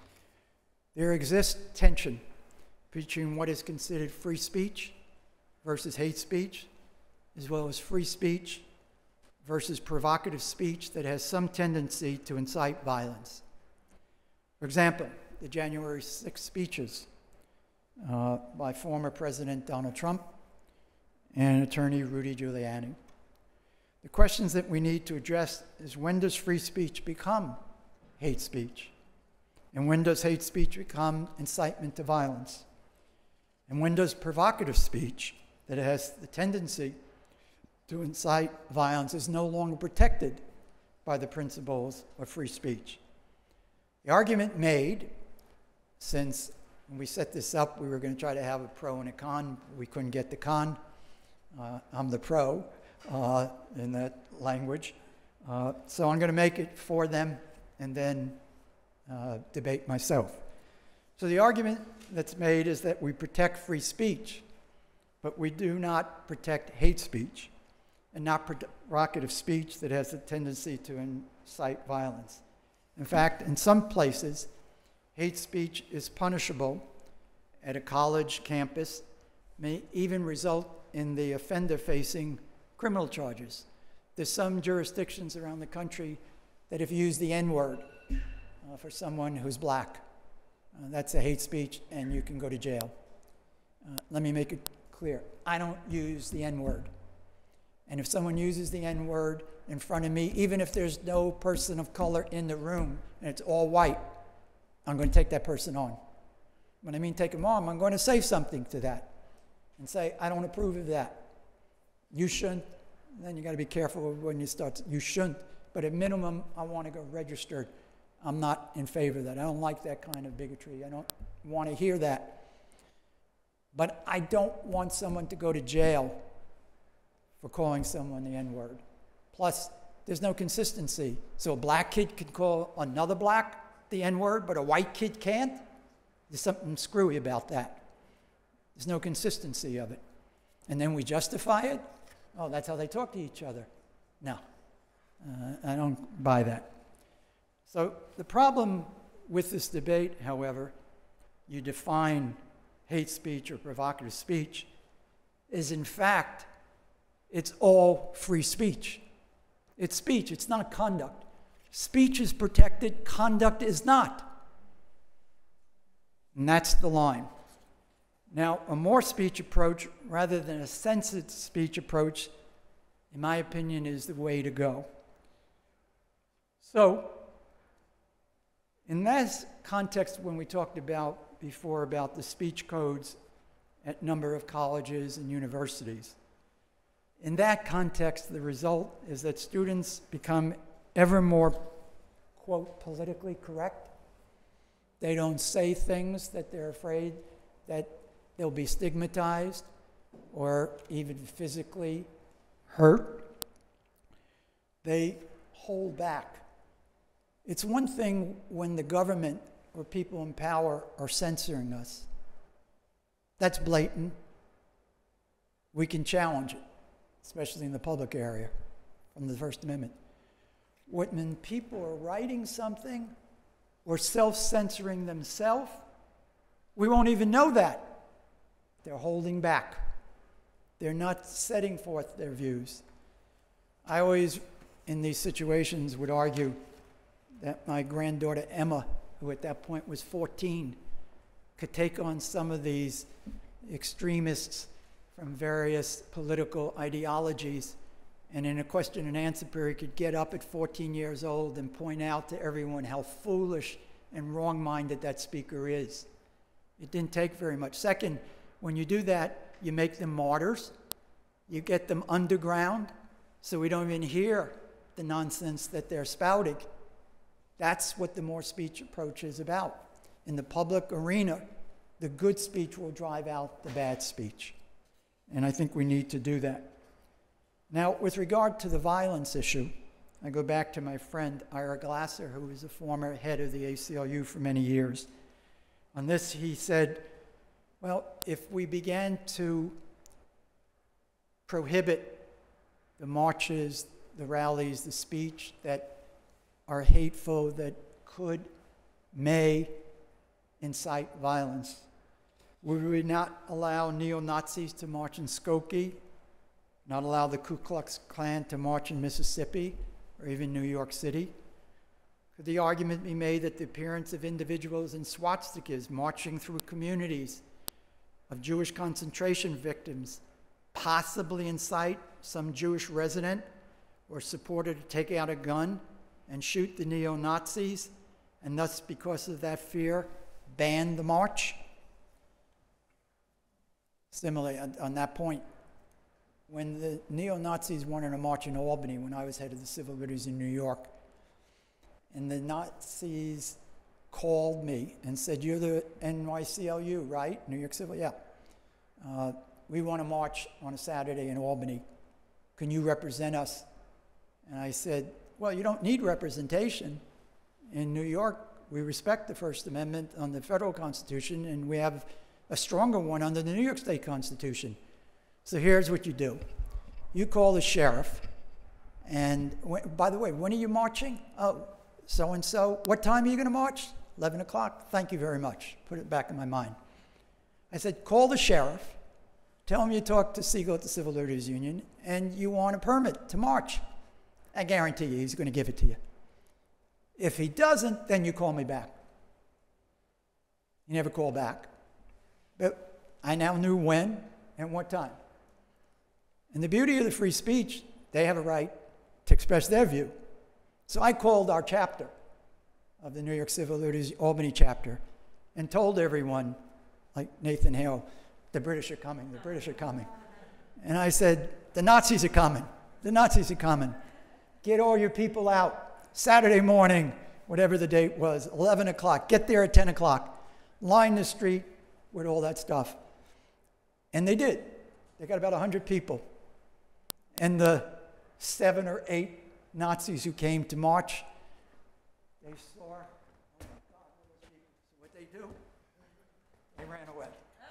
There exists tension between what is considered free speech versus hate speech, as well as free speech versus provocative speech that has some tendency to incite violence. For example, the January sixth speeches uh, by former President Donald Trump and attorney Rudy Giuliani. The questions that we need to address is, when does free speech become hate speech? And when does hate speech become incitement to violence? And when does provocative speech that has the tendency to incite violence is no longer protected by the principles of free speech? The argument made, since when we set this up, we were going to try to have a pro and a con. We couldn't get the con. Uh, I'm the pro uh, in that language. Uh, so I'm going to make it for them and then uh, debate myself. So the argument that's made is that we protect free speech, but we do not protect hate speech and not provocative speech that has a tendency to incite violence. In fact, in some places, hate speech is punishable at a college campus, may even result in the offender facing criminal charges. There's some jurisdictions around the country that if you use the N-word uh, for someone who's black, uh, that's a hate speech and you can go to jail. Uh, let me make it clear. I don't use the N-word. And if someone uses the N-word in front of me, even if there's no person of color in the room and it's all white, I'm going to take that person on. When I mean take them on, I'm going to say something to that and say, I don't approve of that. You shouldn't. Then you got to be careful when you start. You shouldn't. But at minimum, I want to go registered. I'm not in favor of that. I don't like that kind of bigotry. I don't want to hear that. But I don't want someone to go to jail for calling someone the N-word. Plus, there's no consistency. So a black kid can call another black the N-word, but a white kid can't? There's something screwy about that. There's no consistency of it. And then we justify it? Oh, that's how they talk to each other. No, uh, I don't buy that. So the problem with this debate, however, you define hate speech or provocative speech, is in fact, it's all free speech. It's speech, it's not conduct. Speech is protected, conduct is not. And that's the line. Now, a more speech approach, rather than a censored speech approach, in my opinion, is the way to go. So, in that context, when we talked about before about the speech codes at a number of colleges and universities, in that context, the result is that students become ever more, quote, politically correct. They don't say things that they're afraid that they'll be stigmatized or even physically hurt. They hold back. It's one thing when the government or people in power are censoring us. That's blatant. We can challenge it, especially in the public area from the First Amendment. When people are writing something or self-censoring themselves, we won't even know that. They're holding back. They're not setting forth their views. I always, in these situations, would argue that my granddaughter Emma, who at that point was fourteen, could take on some of these extremists from various political ideologies, and in a question and answer period could get up at fourteen years old and point out to everyone how foolish and wrong-minded that speaker is. It didn't take very much. Second, when you do that, you make them martyrs. You get them underground so we don't even hear the nonsense that they're spouting. That's what the more speech approach is about. In the public arena, the good speech will drive out the bad speech. And I think we need to do that. Now, with regard to the violence issue, I go back to my friend Ira Glasser, who was a former head of the A C L U for many years. On this, he said, well, if we began to prohibit the marches, the rallies, the speech that are hateful, that could, may incite violence, would we not allow neo-Nazis to march in Skokie, not allow the Ku Klux Klan to march in Mississippi, or even New York City? Could the argument be made that the appearance of individuals in swastikas marching through communities of Jewish concentration victims possibly incite some Jewish resident or supporter to take out a gun and shoot the neo-Nazis, and thus, because of that fear, ban the march? Similarly, on, on that point, when the neo-Nazis wanted to march in Albany, when I was head of the Civil Liberties in New York, and the Nazis called me and said, you're the N Y C L U, right? New York Civil, yeah. Uh, we want to march on a Saturday in Albany. Can you represent us? And I said, well, you don't need representation. In New York, we respect the First Amendment on the federal Constitution, and we have a stronger one under the New York State Constitution. So here's what you do. You call the sheriff, and when, by the way, when are you marching? Oh, so-and-so. What time are you going to march? eleven o'clock. Thank you very much. Put it back in my mind. I said, call the sheriff, tell him you talked to Siegel at the Civil Liberties Union, and you want a permit to march. I guarantee you he's going to give it to you. If he doesn't, then you call me back. He never called back. But I now knew when and what time. And the beauty of the free speech, they have a right to express their view. So I called our chapter of the New York Civil Liberties Albany chapter and told everyone, like Nathan Hale, the British are coming, the British are coming. And I said, the Nazis are coming, the Nazis are coming. Get all your people out. Saturday morning, whatever the date was, eleven o'clock, get there at ten o'clock. Line the street with all that stuff. And they did. They got about one hundred people. And the seven or eight Nazis who came to march, they saw, oh my God, what they do? They ran away.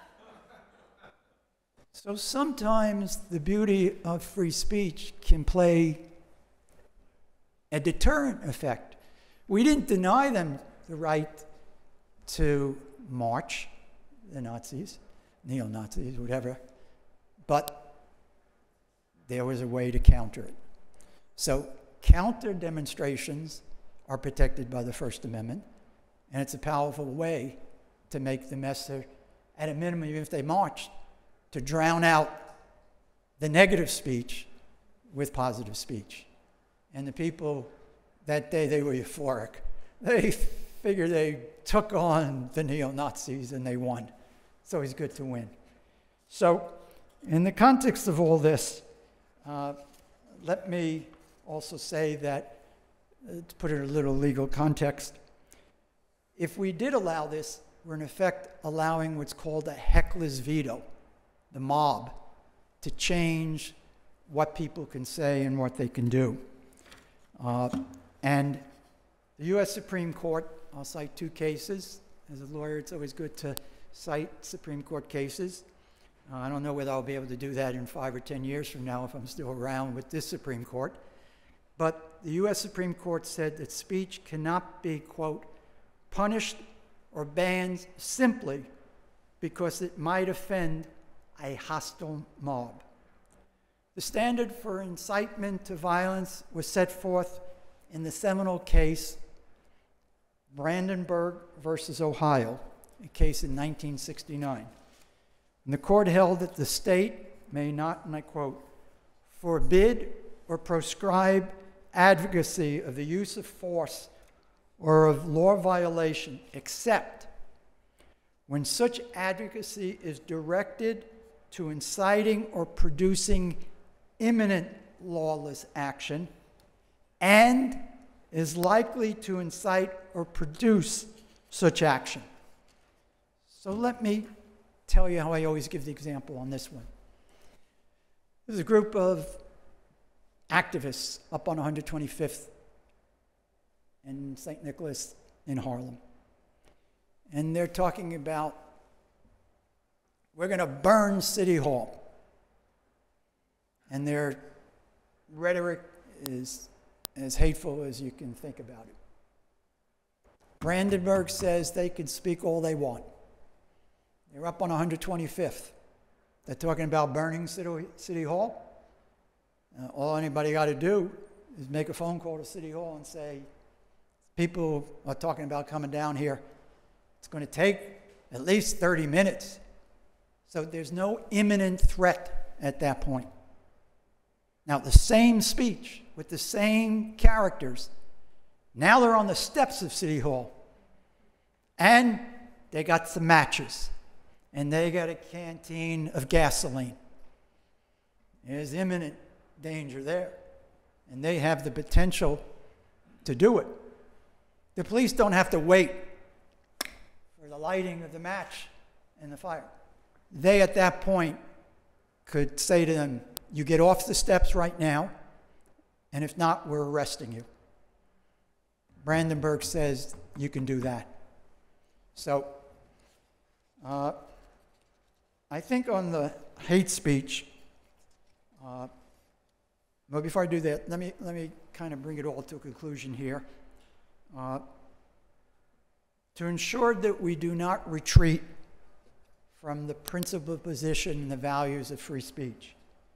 So sometimes the beauty of free speech can play a deterrent effect. We didn't deny them the right to march, the Nazis, neo-Nazis, whatever, but there was a way to counter it. So counter demonstrations are protected by the First Amendment, and it's a powerful way to make the message, at a minimum, even if they marched, to drown out the negative speech with positive speech. And the people that day, they were euphoric. They figured they took on the neo-Nazis and they won. It's always good to win. So in the context of all this, uh, let me also say that, uh, to put it in a little legal context, if we did allow this, we're in effect allowing what's called a heckler's veto, the mob, to change what people can say and what they can do. Uh, and the U S Supreme Court, I'll cite two cases. As a lawyer, it's always good to cite Supreme Court cases. Uh, I don't know whether I'll be able to do that in five or ten years from now if I'm still around with this Supreme Court. But the U S Supreme Court said that speech cannot be, quote, punished or banned simply because it might offend a hostile mob. The standard for incitement to violence was set forth in the seminal case Brandenburg versus Ohio, a case in nineteen sixty-nine. And the court held that the state may not, and I quote, forbid or proscribe advocacy of the use of force or of law violation except when such advocacy is directed to inciting or producing imminent lawless action and is likely to incite or produce such action. So let me tell you how I always give the example on this one. There's a group of activists up on one hundred twenty-fifth in Saint Nicholas in Harlem. And they're talking about, we're going to burn City Hall. And their rhetoric is as hateful as you can think about it. Brandenburg says they can speak all they want. They're up on one hundred twenty-fifth. They're talking about burning City, City Hall. Uh, all anybody got to do is make a phone call to City Hall and say, people are talking about coming down here. It's going to take at least thirty minutes. So there's no imminent threat at that point. Now, the same speech with the same characters, now they're on the steps of City Hall. And they got some matches. And they got a canteen of gasoline. There's imminent danger there. And they have the potential to do it. The police don't have to wait for the lighting of the match and the fire. They, at that point, could say to them, you get off the steps right now, and if not, we're arresting you. Brandenburg says you can do that. So, uh, I think on the hate speech, uh, well, before I do that, let me, let me kind of bring it all to a conclusion here. Uh, to ensure that we do not retreat from the principled position and the values of free speech.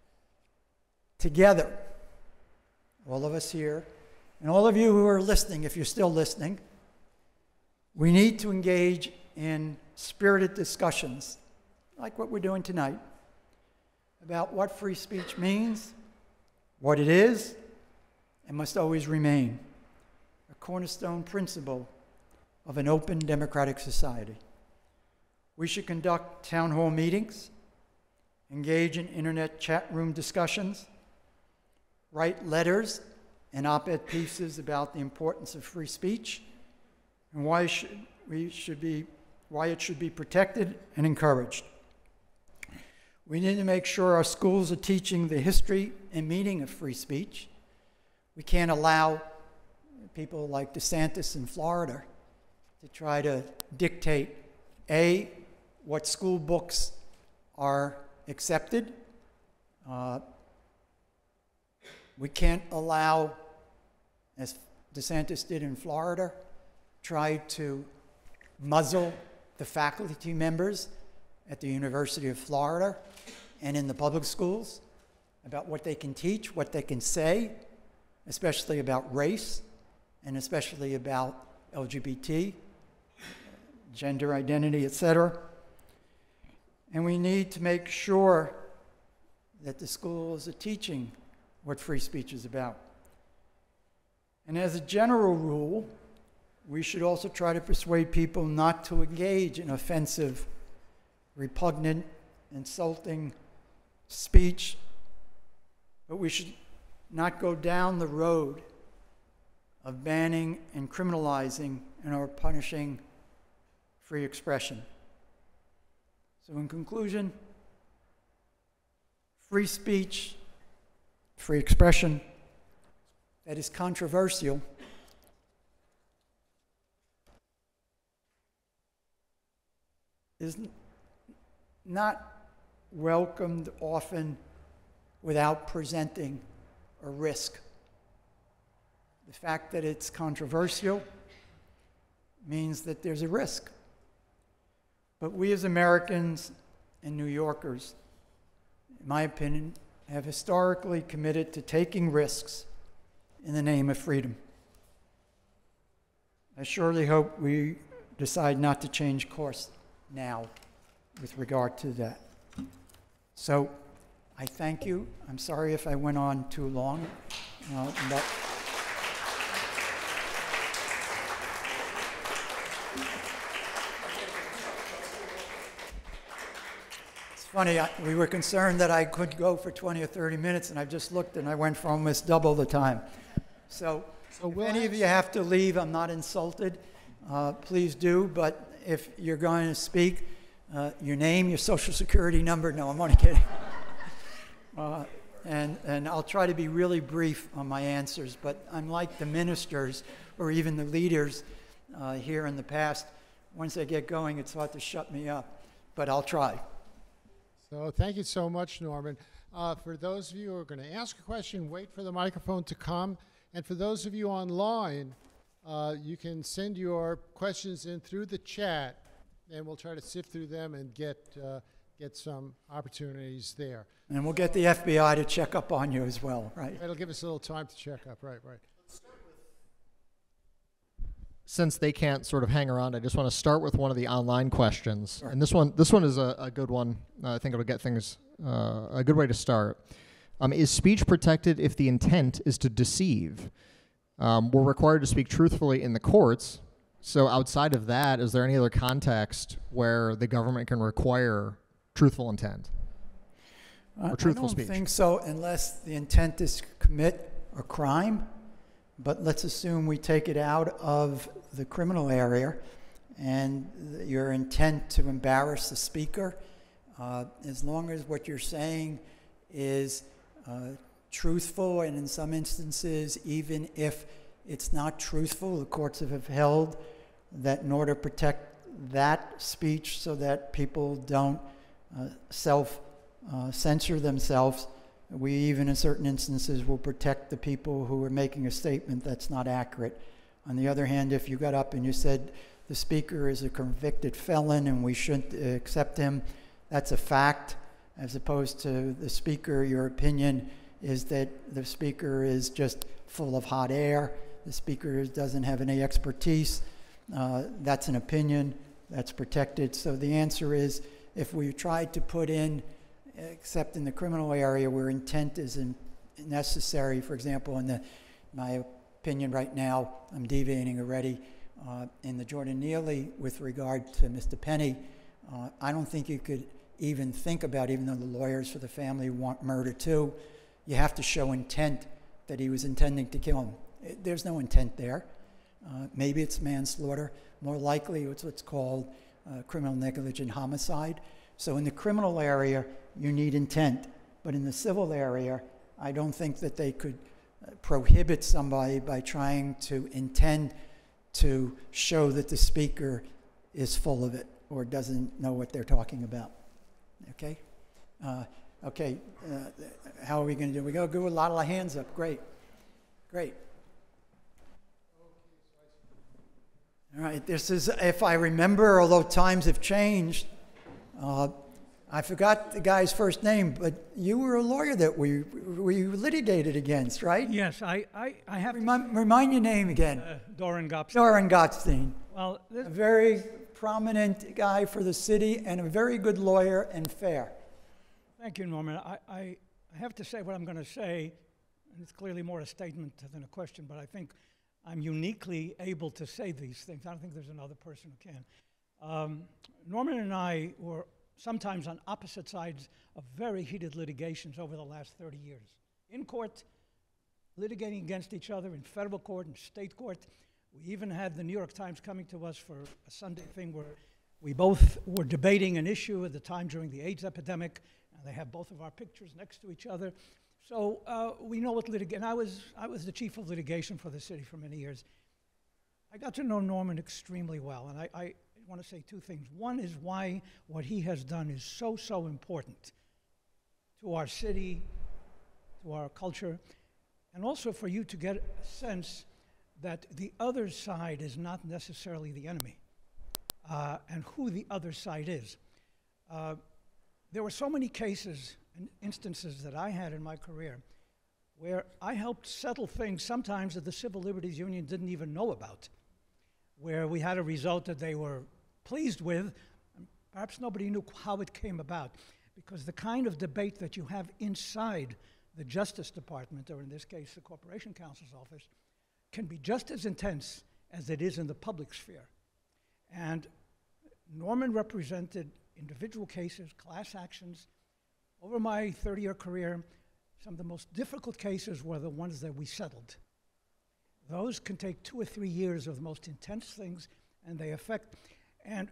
Together, all of us here, and all of you who are listening, if you're still listening, we need to engage in spirited discussions, like what we're doing tonight, about what free speech means, what it is, and must always remain a cornerstone principle of an open democratic society. We should conduct town hall meetings, engage in internet chat room discussions, write letters and op-ed pieces about the importance of free speech and why should we should be, why it should be protected and encouraged. We need to make sure our schools are teaching the history and meaning of free speech. We can't allow people like DeSantis in Florida to try to dictate, A, what school books are accepted. Uh, we can't allow, as DeSantis did in Florida, try to muzzle the faculty members at the University of Florida and in the public schools about what they can teach, what they can say, especially about race and especially about L G B T, gender identity, et cetera. And we need to make sure that the schools are teaching what free speech is about. And as a general rule, we should also try to persuade people not to engage in offensive, repugnant, insulting speech, but we should not go down the road of banning and criminalizing and or punishing free expression. So in conclusion, free speech, free expression that is controversial is not welcomed often without presenting a risk. The fact that it's controversial means that there's a risk. But we as Americans and New Yorkers, in my opinion, have historically committed to taking risks in the name of freedom. I surely hope we decide not to change course now with regard to that. So I thank you. I'm sorry if I went on too long, uh, but Funny, I, we were concerned that I could go for twenty or thirty minutes, and I just looked and I went for almost double the time. So, So if we'll any of you have to leave, I'm not insulted. Uh, please do, but if you're going to speak, uh, your name, your social security number, no, I'm only kidding. Uh, and, and I'll try to be really brief on my answers, but unlike the ministers or even the leaders uh, here in the past, once they get going, it's hard to shut me up, but I'll try. So thank you so much, Norman. Uh, for those of you who are going to ask a question, wait for the microphone to come. And for those of you online, uh, you can send your questions in through the chat, and we'll try to sift through them and get, uh, get some opportunities there. And we'll get the F B I to check up on you as well, right? It'll give us a little time to check up. Right, right. Since they can't sort of hang around, I just want to start with one of the online questions. Sure. And this one, this one is a, a good one. Uh, I think it'll get things, uh, a good way to start. Um, is speech protected if the intent is to deceive? Um, we're required to speak truthfully in the courts. So outside of that, is there any other context where the government can require truthful intent or truthful speech? I don't think so, unless the intent is to commit a crime. But let's assume we take it out of the criminal area and th- your intent to embarrass the speaker, uh, as long as what you're saying is uh, truthful, and in some instances, even if it's not truthful, the courts have held that in order to protect that speech so that people don't uh, self-censor uh, themselves, we even in certain instances will protect the people who are making a statement that's not accurate. On the other hand, if you got up and you said the speaker is a convicted felon and we shouldn't accept him, that's a fact, as opposed to the speaker, your opinion is that the speaker is just full of hot air, the speaker doesn't have any expertise, uh, that's an opinion, that's protected. So the answer is, if we tried to put in, except in the criminal area where intent is in necessary. For example, in the, my opinion right now, I'm deviating already, uh, in the Jordan Neely with regard to Mister Penny, uh, I don't think you could even think about, even though the lawyers for the family want murder too, you have to show intent that he was intending to kill him. It, there's no intent there. Uh, maybe it's manslaughter. More likely it's what's called uh, criminal negligent homicide. So in the criminal area, you need intent. But in the civil area, I don't think that they could uh, prohibit somebody by trying to intend to show that the speaker is full of it or doesn't know what they're talking about. Okay? Uh, okay, uh, how are we going to do? We go do a lot of hands up. Great. Great. All right, this is, if I remember, although times have changed, uh, I forgot the guy's first name, but you were a lawyer that we we litigated against, right? Yes, I, I, I have Remind, to, remind your name again. Uh, Doran Gopstein. Doran Gopstein. Well, this, a very prominent guy for the city and a very good lawyer and fair. Thank you, Norman. I, I, I have to say what I'm going to say, and it's clearly more a statement than a question, but I think I'm uniquely able to say these things. I don't think there's another person who can. Um, Norman and I were sometimes on opposite sides of very heated litigations over the last thirty years. In court, litigating against each other in federal court and state court. We even had the New York Times coming to us for a Sunday thing where we both were debating an issue at the time during the AIDS epidemic, and they have both of our pictures next to each other. So uh, we know what litigation, I was, I was the chief of litigation for the city for many years. I got to know Norman extremely well, and I, I want to say two things. One is why what he has done is so, so important to our city, to our culture, and also for you to get a sense that the other side is not necessarily the enemy, uh, and who the other side is. Uh, there were so many cases and instances that I had in my career where I helped settle things sometimes that the Civil Liberties Union didn't even know about, where we had a result that they were pleased with, and perhaps nobody knew how it came about, because the kind of debate that you have inside the Justice Department, or in this case, the Corporation Counsel's office, can be just as intense as it is in the public sphere. And Norman represented individual cases, class actions. Over my thirty-year career, some of the most difficult cases were the ones that we settled. Those can take two or three years of the most intense things, and they affect. And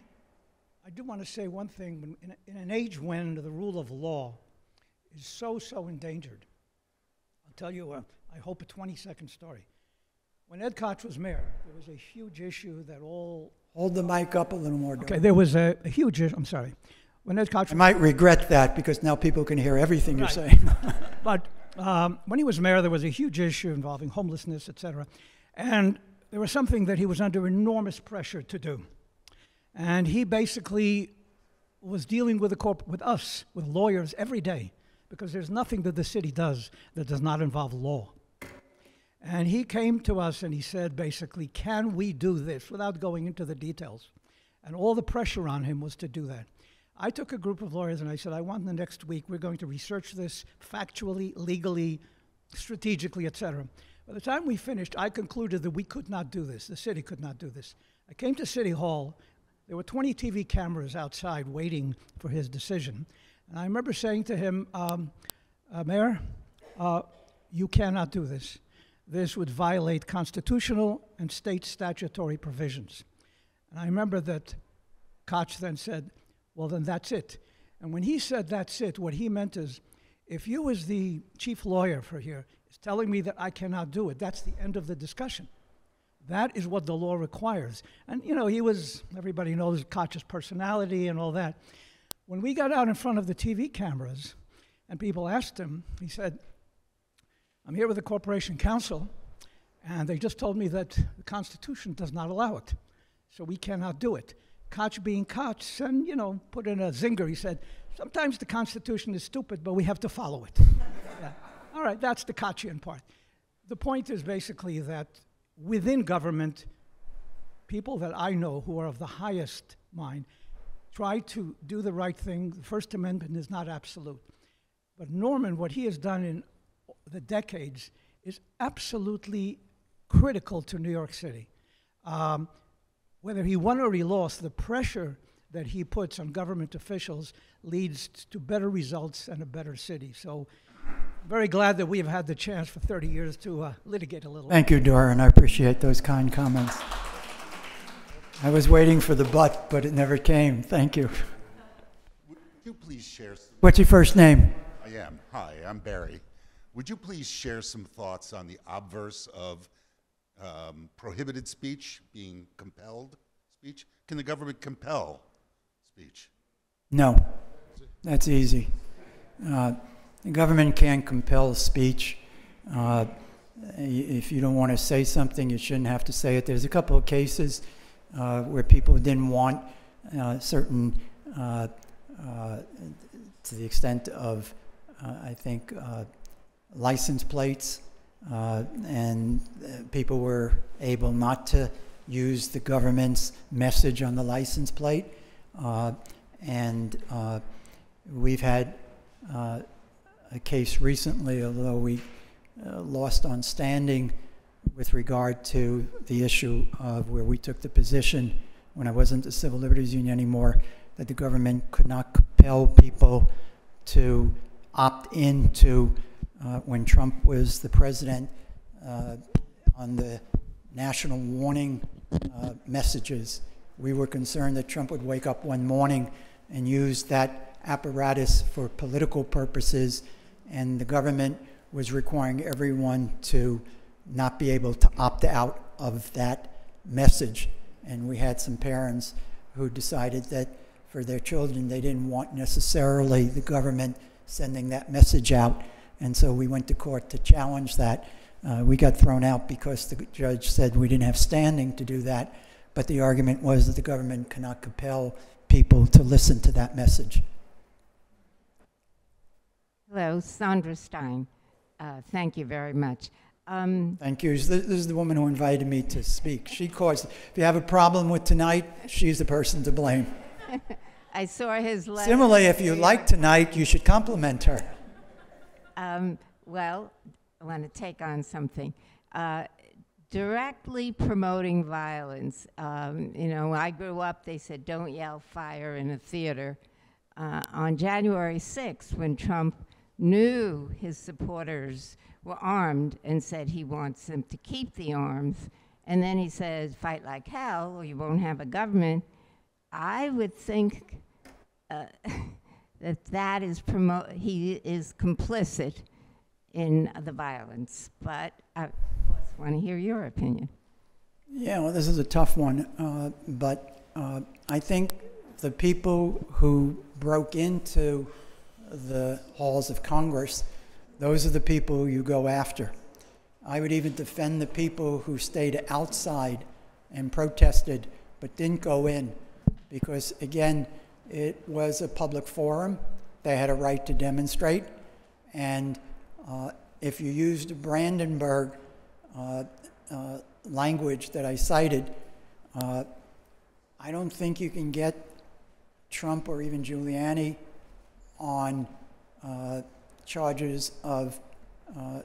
I do want to say one thing. When, in, a, in an age when the rule of law is so, so endangered, I'll tell you, uh, I hope, a twenty-second story. When Ed Koch was mayor, there was a huge issue that all... Hold the mic up a little more. Okay, there was a, a huge issue. I'm sorry. When Ed Koch... I might regret that because now people can hear everything right. you're saying. But um, when he was mayor, there was a huge issue involving homelessness, et cetera. And there was something that he was under enormous pressure to do. And he basically was dealing with, the corp with us, with lawyers, every day, because there's nothing that the city does that does not involve law. And he came to us and he said, basically, can we do this, without going into the details? And all the pressure on him was to do that. I took a group of lawyers and I said, I want in the next week, we're going to research this factually, legally, strategically, et cetera. By the time we finished, I concluded that we could not do this. The city could not do this. I came to City Hall. There were twenty T V cameras outside waiting for his decision. And I remember saying to him, um, uh, Mayor, uh, you cannot do this. This would violate constitutional and state statutory provisions. And I remember that Koch then said, well, then that's it. And when he said that's it, what he meant is, if you as the chief lawyer for here is telling me that I cannot do it, that's the end of the discussion. That is what the law requires. And, you know, he was, everybody knows Koch's personality and all that. When we got out in front of the T V cameras and people asked him, he said, I'm here with the Corporation Counsel, and they just told me that the Constitution does not allow it, so we cannot do it. Koch being Koch, and, you know, put in a zinger, he said, sometimes the Constitution is stupid, but we have to follow it. Yeah. All right, that's the Kochian part. The point is basically that within government, people that I know who are of the highest mind try to do the right thing. The First Amendment is not absolute. But Norman, what he has done in the decades is absolutely critical to New York City. Um, whether he won or he lost, the pressure that he puts on government officials leads to better results and a better city. So I'm very glad that we have had the chance for thirty years to uh, litigate a little. Thank you, Doran. I appreciate those kind comments. I was waiting for the but, but it never came. Thank you. Would you please share some... What's your first name? I am. Hi, I'm Barry. Would you please share some thoughts on the obverse of um, prohibited speech being compelled speech? Can the government compel speech? No, that's easy. Uh, the government can't compel speech. Uh, if you don't want to say something, you shouldn't have to say it. There's a couple of cases uh, where people didn't want uh, certain, uh, uh, to the extent of, uh, I think, uh, license plates, uh, and uh, people were able not to use the government's message on the license plate. Uh, and uh, we've had uh, a case recently, although we uh, lost on standing with regard to the issue of where we took the position when I wasn't the Civil Liberties Union anymore, that the government could not compel people to opt into Uh, when Trump was the president, uh, on the national warning uh, messages. We were concerned that Trump would wake up one morning and use that apparatus for political purposes, and the government was requiring everyone to not be able to opt out of that message. And we had some parents who decided that for their children, they didn't want necessarily the government sending that message out. And so we went to court to challenge that. Uh, we got thrown out because the judge said we didn't have standing to do that. But the argument was that the government cannot compel people to listen to that message. Hello, Sandra Stein. Uh, thank you very much. Um, Thank you. This this is the woman who invited me to speak. She caused, if you have a problem with tonight, she's the person to blame. I saw his letter. Similarly, if you like tonight, you should compliment her. Um, well, I want to take on something. Uh, directly promoting violence. Um, you know, when I grew up, they said, don't yell fire in a theater. Uh, on January sixth, when Trump knew his supporters were armed and said he wants them to keep the arms, and then he says, fight like hell or you won't have a government, I would think uh, that that is promo- he is complicit in the violence. But I, of course, want to hear your opinion. Yeah, well, this is a tough one, uh, but uh, I think the people who broke into the halls of Congress, those are the people you go after. I would even defend the people who stayed outside and protested but didn't go in because, again, it was a public forum. They had a right to demonstrate. And uh, if you used the Brandenburg uh, uh, language that I cited, uh, I don't think you can get Trump or even Giuliani on uh, charges of uh,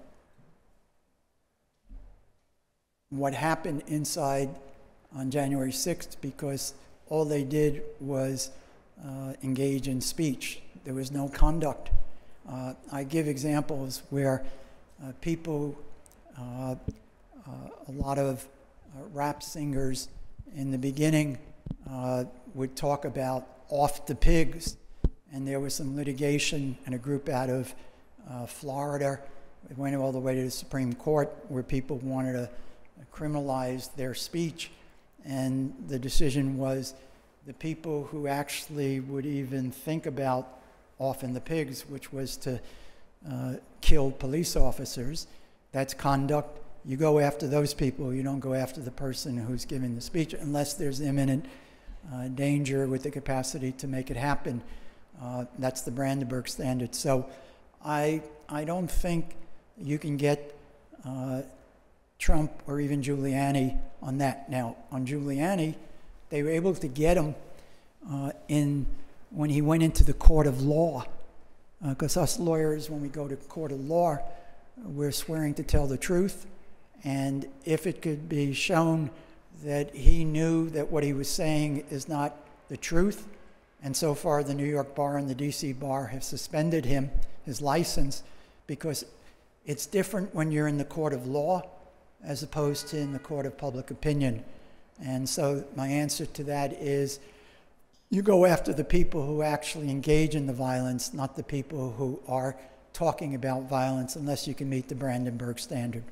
what happened inside on January sixth because all they did was uh, engage in speech. There was no conduct. Uh, I give examples where uh, people, uh, uh, a lot of uh, rap singers in the beginning uh, would talk about off the pigs, and there was some litigation and a group out of uh, Florida. It went all the way to the Supreme Court where people wanted to criminalize their speech, and the decision was the people who actually would even think about offing the pigs, which was to uh, kill police officers. That's conduct. You go after those people. You don't go after the person who's giving the speech unless there's imminent uh, danger with the capacity to make it happen. Uh, that's the Brandenburg standard. So I, I don't think you can get uh, Trump or even Giuliani on that. Now, on Giuliani, they were able to get him uh, in when he went into the court of law. Because uh, us lawyers, when we go to court of law, we're swearing to tell the truth. And if it could be shown that he knew that what he was saying is not the truth, and so far the New York bar and the D C bar have suspended him, his license, because it's different when you're in the court of law as opposed to in the court of public opinion. And so my answer to that is you go after the people who actually engage in the violence, not the people who are talking about violence, unless you can meet the Brandenburg standard.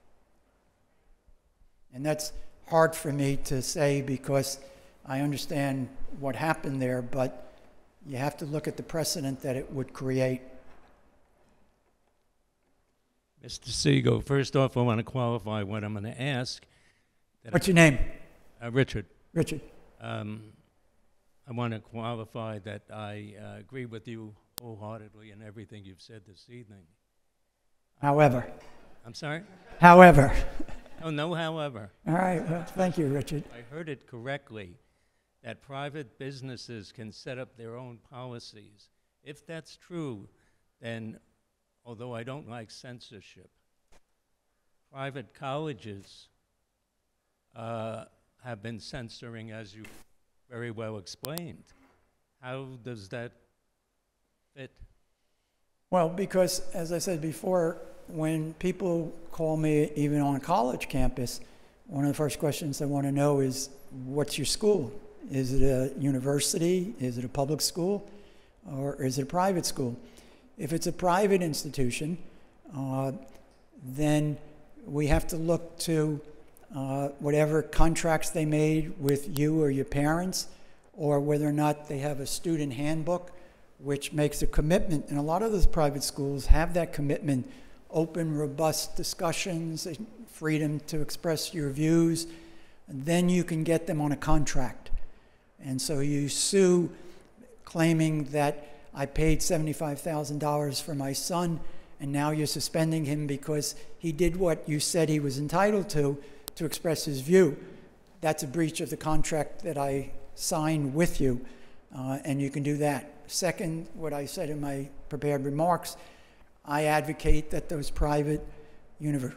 And that's hard for me to say because I understand what happened there, but you have to look at the precedent that it would create. Mister Siegel, first off, I want to qualify what I'm going to ask. What's your name? Uh, Richard. Richard. Um, I want to qualify that I uh, agree with you wholeheartedly in everything you've said this evening. However. I'm sorry? However. Oh, no, however. All right, well, thank you, Richard. I heard it correctly, that private businesses can set up their own policies. If that's true, then, although I don't like censorship, private colleges uh, have been censoring, as you very well explained. How does that fit? Well, because, as I said before, when people call me, even on a college campus, one of the first questions they want to know is, what's your school? Is it a university? Is it a public school? Or is it a private school? If it's a private institution, uh, then we have to look to uh, whatever contracts they made with you or your parents, or whether or not they have a student handbook, which makes a commitment. And a lot of those private schools have that commitment: open, robust discussions, freedom to express your views, and then you can get them on a contract. And so you sue claiming that I paid seventy-five thousand dollars for my son, and now you're suspending him because he did what you said he was entitled to, to express his view. That's a breach of the contract that I signed with you, uh, and you can do that. Second, what I said in my prepared remarks, I advocate that those private univer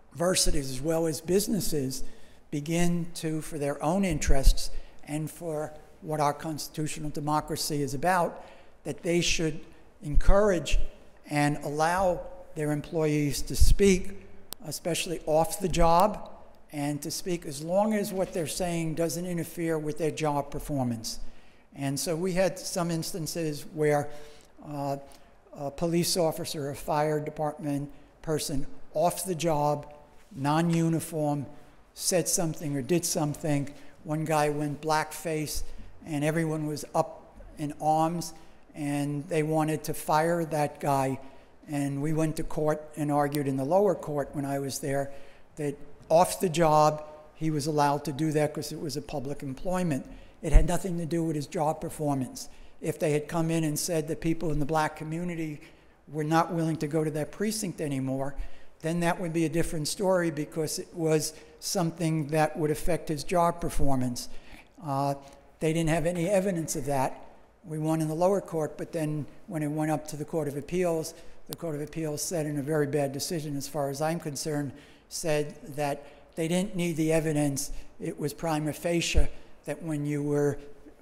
universities as well as businesses begin to, for their own interests and for what our constitutional democracy is about, that they should encourage and allow their employees to speak, especially off the job, and to speak as long as what they're saying doesn't interfere with their job performance. And so we had some instances where uh, a police officer, a fire department person off the job, non-uniform, said something or did something. One guy went blackface and everyone was up in arms and they wanted to fire that guy. And we went to court and argued in the lower court when I was there that off the job, he was allowed to do that because it was a public employment. It had nothing to do with his job performance. If they had come in and said that people in the black community were not willing to go to that precinct anymore, then that would be a different story because it was something that would affect his job performance. Uh, they didn't have any evidence of that. We won in the lower court, but then when it went up to the Court of Appeals, the Court of Appeals said in a very bad decision, as far as I'm concerned, said that they didn't need the evidence. It was prima facie that when you were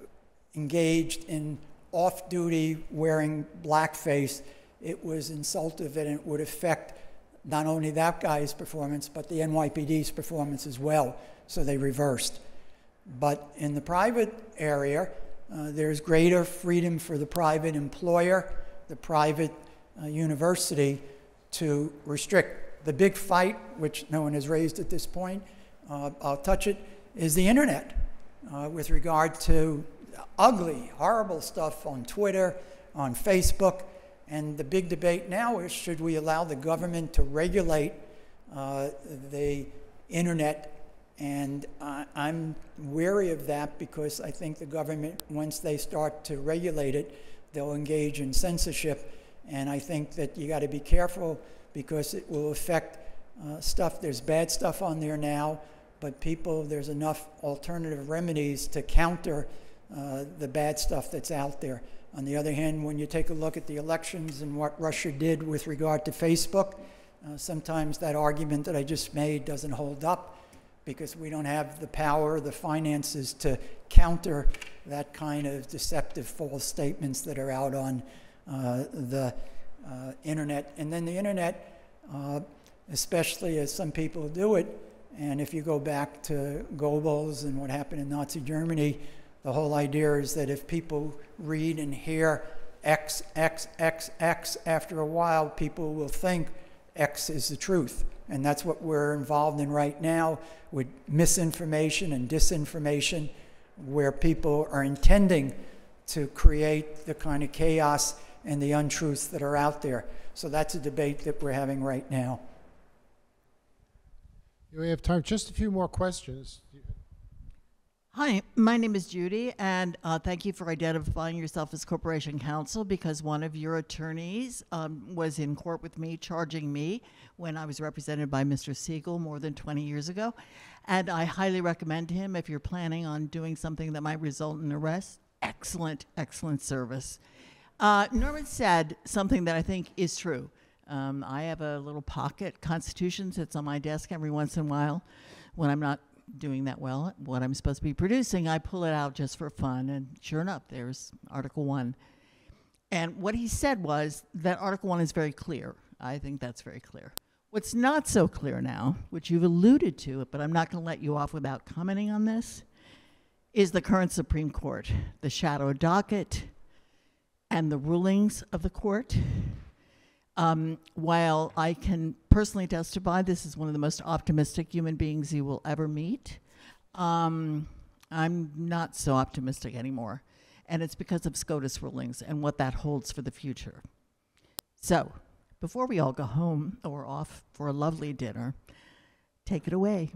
engaged in off-duty wearing blackface, it was insultive and it would affect not only that guy's performance, but the N Y P D's performance as well. So they reversed. But in the private area, uh, there's greater freedom for the private employer, the private uh, university to restrict. The big fight, which no one has raised at this point, uh, I'll touch it, is the internet uh, with regard to ugly, horrible stuff on Twitter, on Facebook. And the big debate now is, should we allow the government to regulate uh, the internet? And uh, I'm wary of that because I think the government, once they start to regulate it, they'll engage in censorship. And I think that you got to be careful because it will affect uh, stuff. There's bad stuff on there now, but people, there's enough alternative remedies to counter uh, the bad stuff that's out there. On the other hand, when you take a look at the elections and what Russia did with regard to Facebook, uh, sometimes that argument that I just made doesn't hold up because we don't have the power, the finances to counter that kind of deceptive false statements that are out on uh, the uh, internet. And then the internet, uh, especially as some people do it, and if you go back to Goebbels and what happened in Nazi Germany, the whole idea is that if people read and hear X, X, X, X, after a while, people will think X is the truth. And that's what we're involved in right now with misinformation and disinformation, where people are intending to create the kind of chaos and the untruths that are out there. So that's a debate that we're having right now. We have time, just a few more questions. Hi, my name is Judy, and uh, thank you for identifying yourself as corporation counsel, because one of your attorneys um, was in court with me charging me when I was represented by Mister Siegel more than twenty years ago. And I highly recommend him if you're planning on doing something that might result in arrest. Excellent, excellent service. Uh, Norman said something that I think is true. Um, I have a little pocket constitution sits on my desk every once in a while when I'm not doing that well, what I'm supposed to be producing, I pull it out just for fun, and sure enough, there's Article one. And what he said was that Article one is very clear. I think that's very clear. What's not so clear now, which you've alluded to, but I'm not going to let you off without commenting on this, is the current Supreme Court, the shadow docket, and the rulings of the court. Um, while I can personally testify this is one of the most optimistic human beings you will ever meet, um, I'm not so optimistic anymore. And it's because of SCOTUS rulings and what that holds for the future. So, before we all go home or off for a lovely dinner, take it away.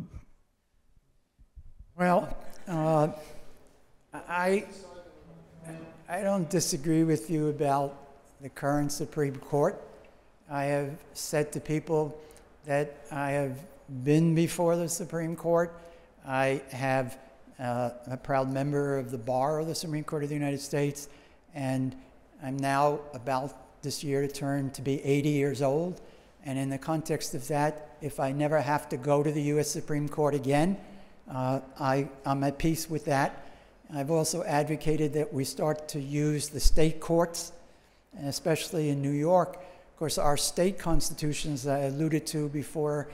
Well, uh, I, I don't disagree with you about the current Supreme Court. I have said to people that I have been before the Supreme Court. I have uh, a proud member of the bar of the Supreme Court of the United States, and I'm now about this year to turn to be eighty years old, And in the context of that, if I never have to go to the U S Supreme Court again, uh, I, I'm at peace with that. I've also advocated that we start to use the state courts, and especially in New York. Of course, our state constitutions, that I alluded to before,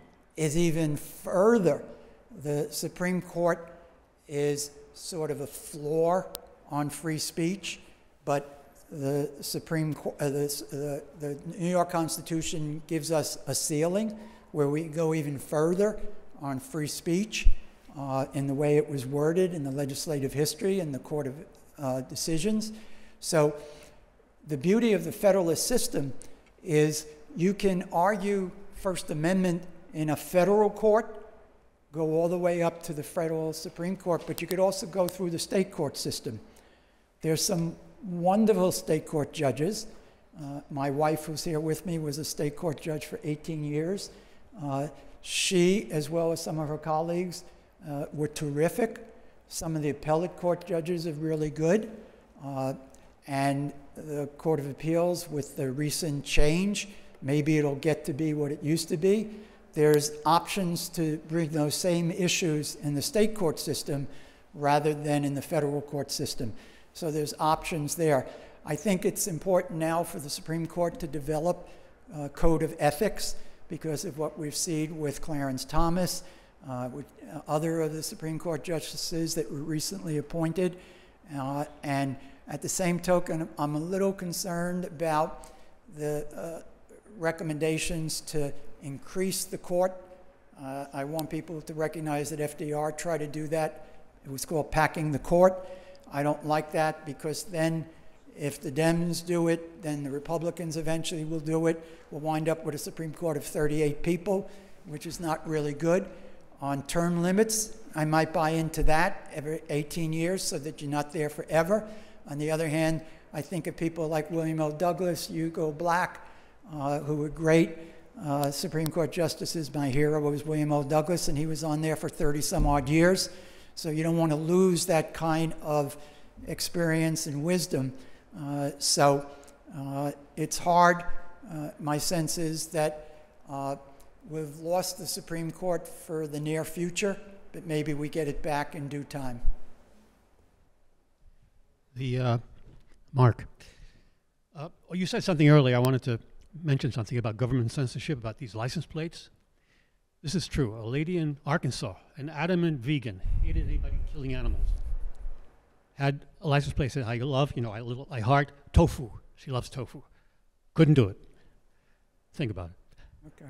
is even further. The Supreme Court is sort of a floor on free speech, but the Supreme Court, uh, the, the, the New York Constitution gives us a ceiling where we go even further on free speech uh, in the way it was worded in the legislative history and the court of uh, decisions. So the beauty of the federalist system is you can argue First Amendment in a federal court, go all the way up to the federal Supreme Court, but you could also go through the state court system. There's some wonderful state court judges. Uh, my wife, who's here with me, was a state court judge for eighteen years. Uh, she, as well as some of her colleagues, uh, were terrific. Some of the appellate court judges are really good. Uh, and the Court of Appeals, with the recent change, maybe it'll get to be what it used to be. There's options to bring those same issues in the state court system rather than in the federal court system. So there's options there. I think it's important now for the Supreme Court to develop a code of ethics because of what we've seen with Clarence Thomas, uh, with other of the Supreme Court justices that were recently appointed. Uh, and at the same token, I'm a little concerned about the uh, recommendations to increase the court. Uh, I want people to recognize that F D R tried to do that. It was called packing the court. I don't like that because then if the Dems do it, then the Republicans eventually will do it. We'll wind up with a Supreme Court of thirty-eight people, which is not really good. On term limits, I might buy into that every eighteen years so that you're not there forever. On the other hand, I think of people like William L. Douglas, Hugo Black, uh, who were great uh, Supreme Court justices. My hero was William L. Douglas, and he was on there for thirty some odd years. So you don't want to lose that kind of experience and wisdom. Uh, so uh, it's hard. Uh, my sense is that uh, we've lost the Supreme Court for the near future, but maybe we get it back in due time. The uh, Mark, uh, oh, you said something earlier. I wanted to mention something about government censorship, about these license plates. This is true. A lady in Arkansas, an adamant vegan, hated anybody killing animals, had a license plate that said, I love, you know, I, little, I heart tofu. She loves tofu. Couldn't do it. Think about it. Okay.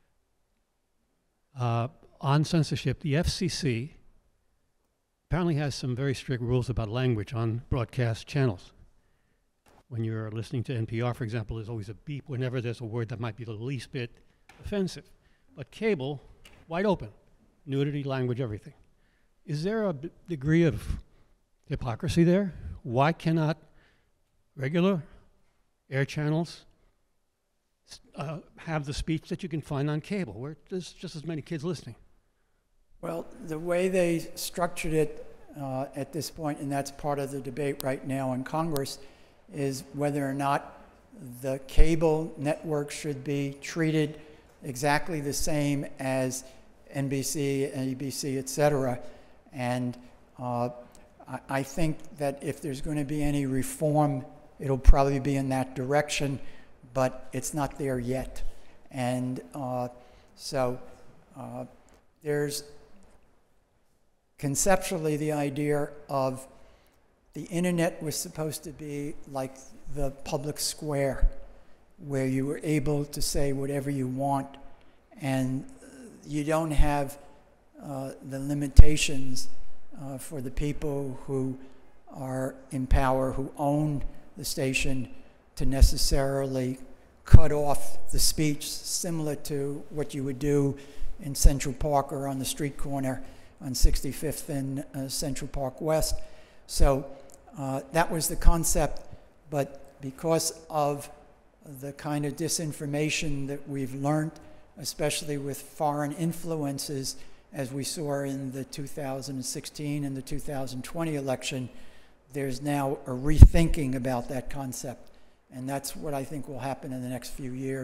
Uh, on censorship, the F C C apparently has some very strict rules about language on broadcast channels. When you're listening to N P R, for example, there's always a beep whenever there's a word that might be the least bit offensive. But cable, wide open, nudity, language, everything. Is there a b degree of hypocrisy there? Why cannot regular air channels uh, have the speech that you can find on cable, where there's just as many kids listening? Well, the way they structured it uh, at this point, and that's part of the debate right now in Congress, is whether or not the cable network should be treated exactly the same as N B C, A B C, et cetera. And uh, I, I think that if there's going to be any reform, it'll probably be in that direction, but it's not there yet. And uh, so uh, there's conceptually the idea of the internet was supposed to be like the public square, where you were able to say whatever you want, and you don't have uh, the limitations uh, for the people who are in power, who own the station, to necessarily cut off the speech, similar to what you would do in Central Park or on the street corner on sixty-fifth and uh, Central Park West. So uh, that was the concept, but because of the kind of disinformation that we've learned, especially with foreign influences, as we saw in the two thousand sixteen and the two thousand twenty election, there's now a rethinking about that concept. And that's what I think will happen in the next few years,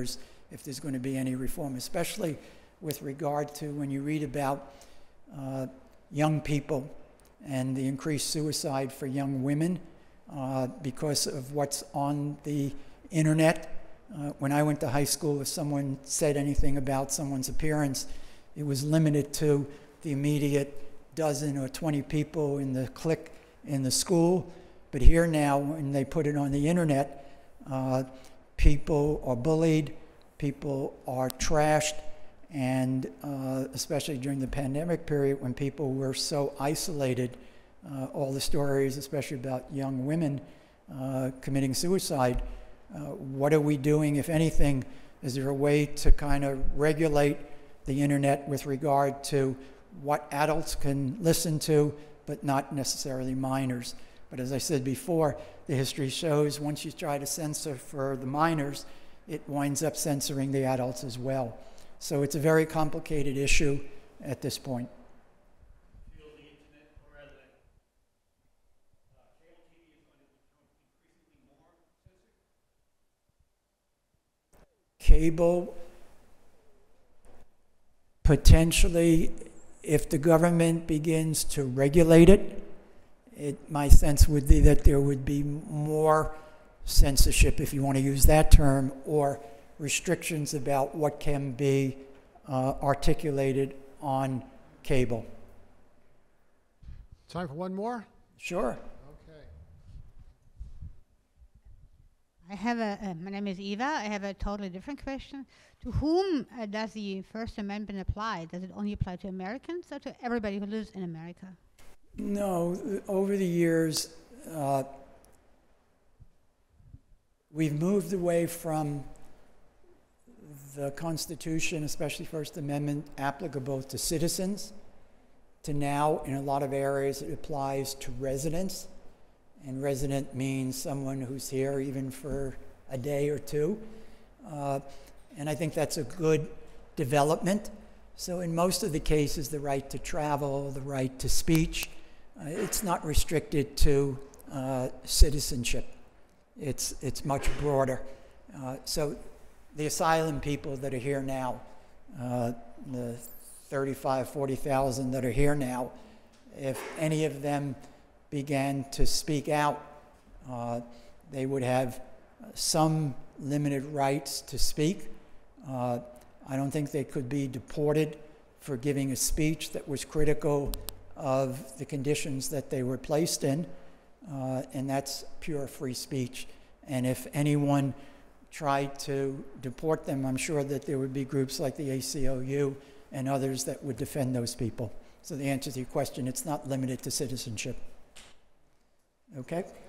if there's going to be any reform, especially with regard to when you read about uh, young people and the increased suicide for young women uh, because of what's on the internet. Uh, when I went to high school, if someone said anything about someone's appearance, it was limited to the immediate dozen or twenty people in the clique in the school. But here now, when they put it on the internet, uh, people are bullied, people are trashed, and uh, especially during the pandemic period when people were so isolated, uh, all the stories, especially about young women uh, committing suicide, uh, what are we doing, if anything? Is there a way to kind of regulate the internet with regard to what adults can listen to, but not necessarily minors? But as I said before, the history shows once you try to censor for the minors, it winds up censoring the adults as well. So it's a very complicated issue at this point. Cable, potentially, if the government begins to regulate it, it, my sense would be that there would be more censorship, if you want to use that term, or restrictions about what can be uh, articulated on cable. Time for one more? Sure. Okay. I have a, uh, my name is Eva. I have a totally different question. To whom uh, does the First Amendment apply? Does it only apply to Americans or to everybody who lives in America? No, over the years, uh, we've moved away from the Constitution, especially First Amendment, applicable to citizens, to now, in a lot of areas, it applies to residents. And resident means someone who's here even for a day or two. Uh, and I think that's a good development. So in most of the cases, the right to travel, the right to speech, uh, it's not restricted to uh, citizenship. It's, it's much broader. Uh, so the asylum people that are here now, uh, the thirty-five, forty thousand that are here now, if any of them began to speak out, uh, they would have some limited rights to speak. Uh, I don't think they could be deported for giving a speech that was critical of the conditions that they were placed in, uh, and that's pure free speech. And if anyone tried to deport them, I'm sure that there would be groups like the A C L U and others that would defend those people. So the answer to your question, it's not limited to citizenship. Okay?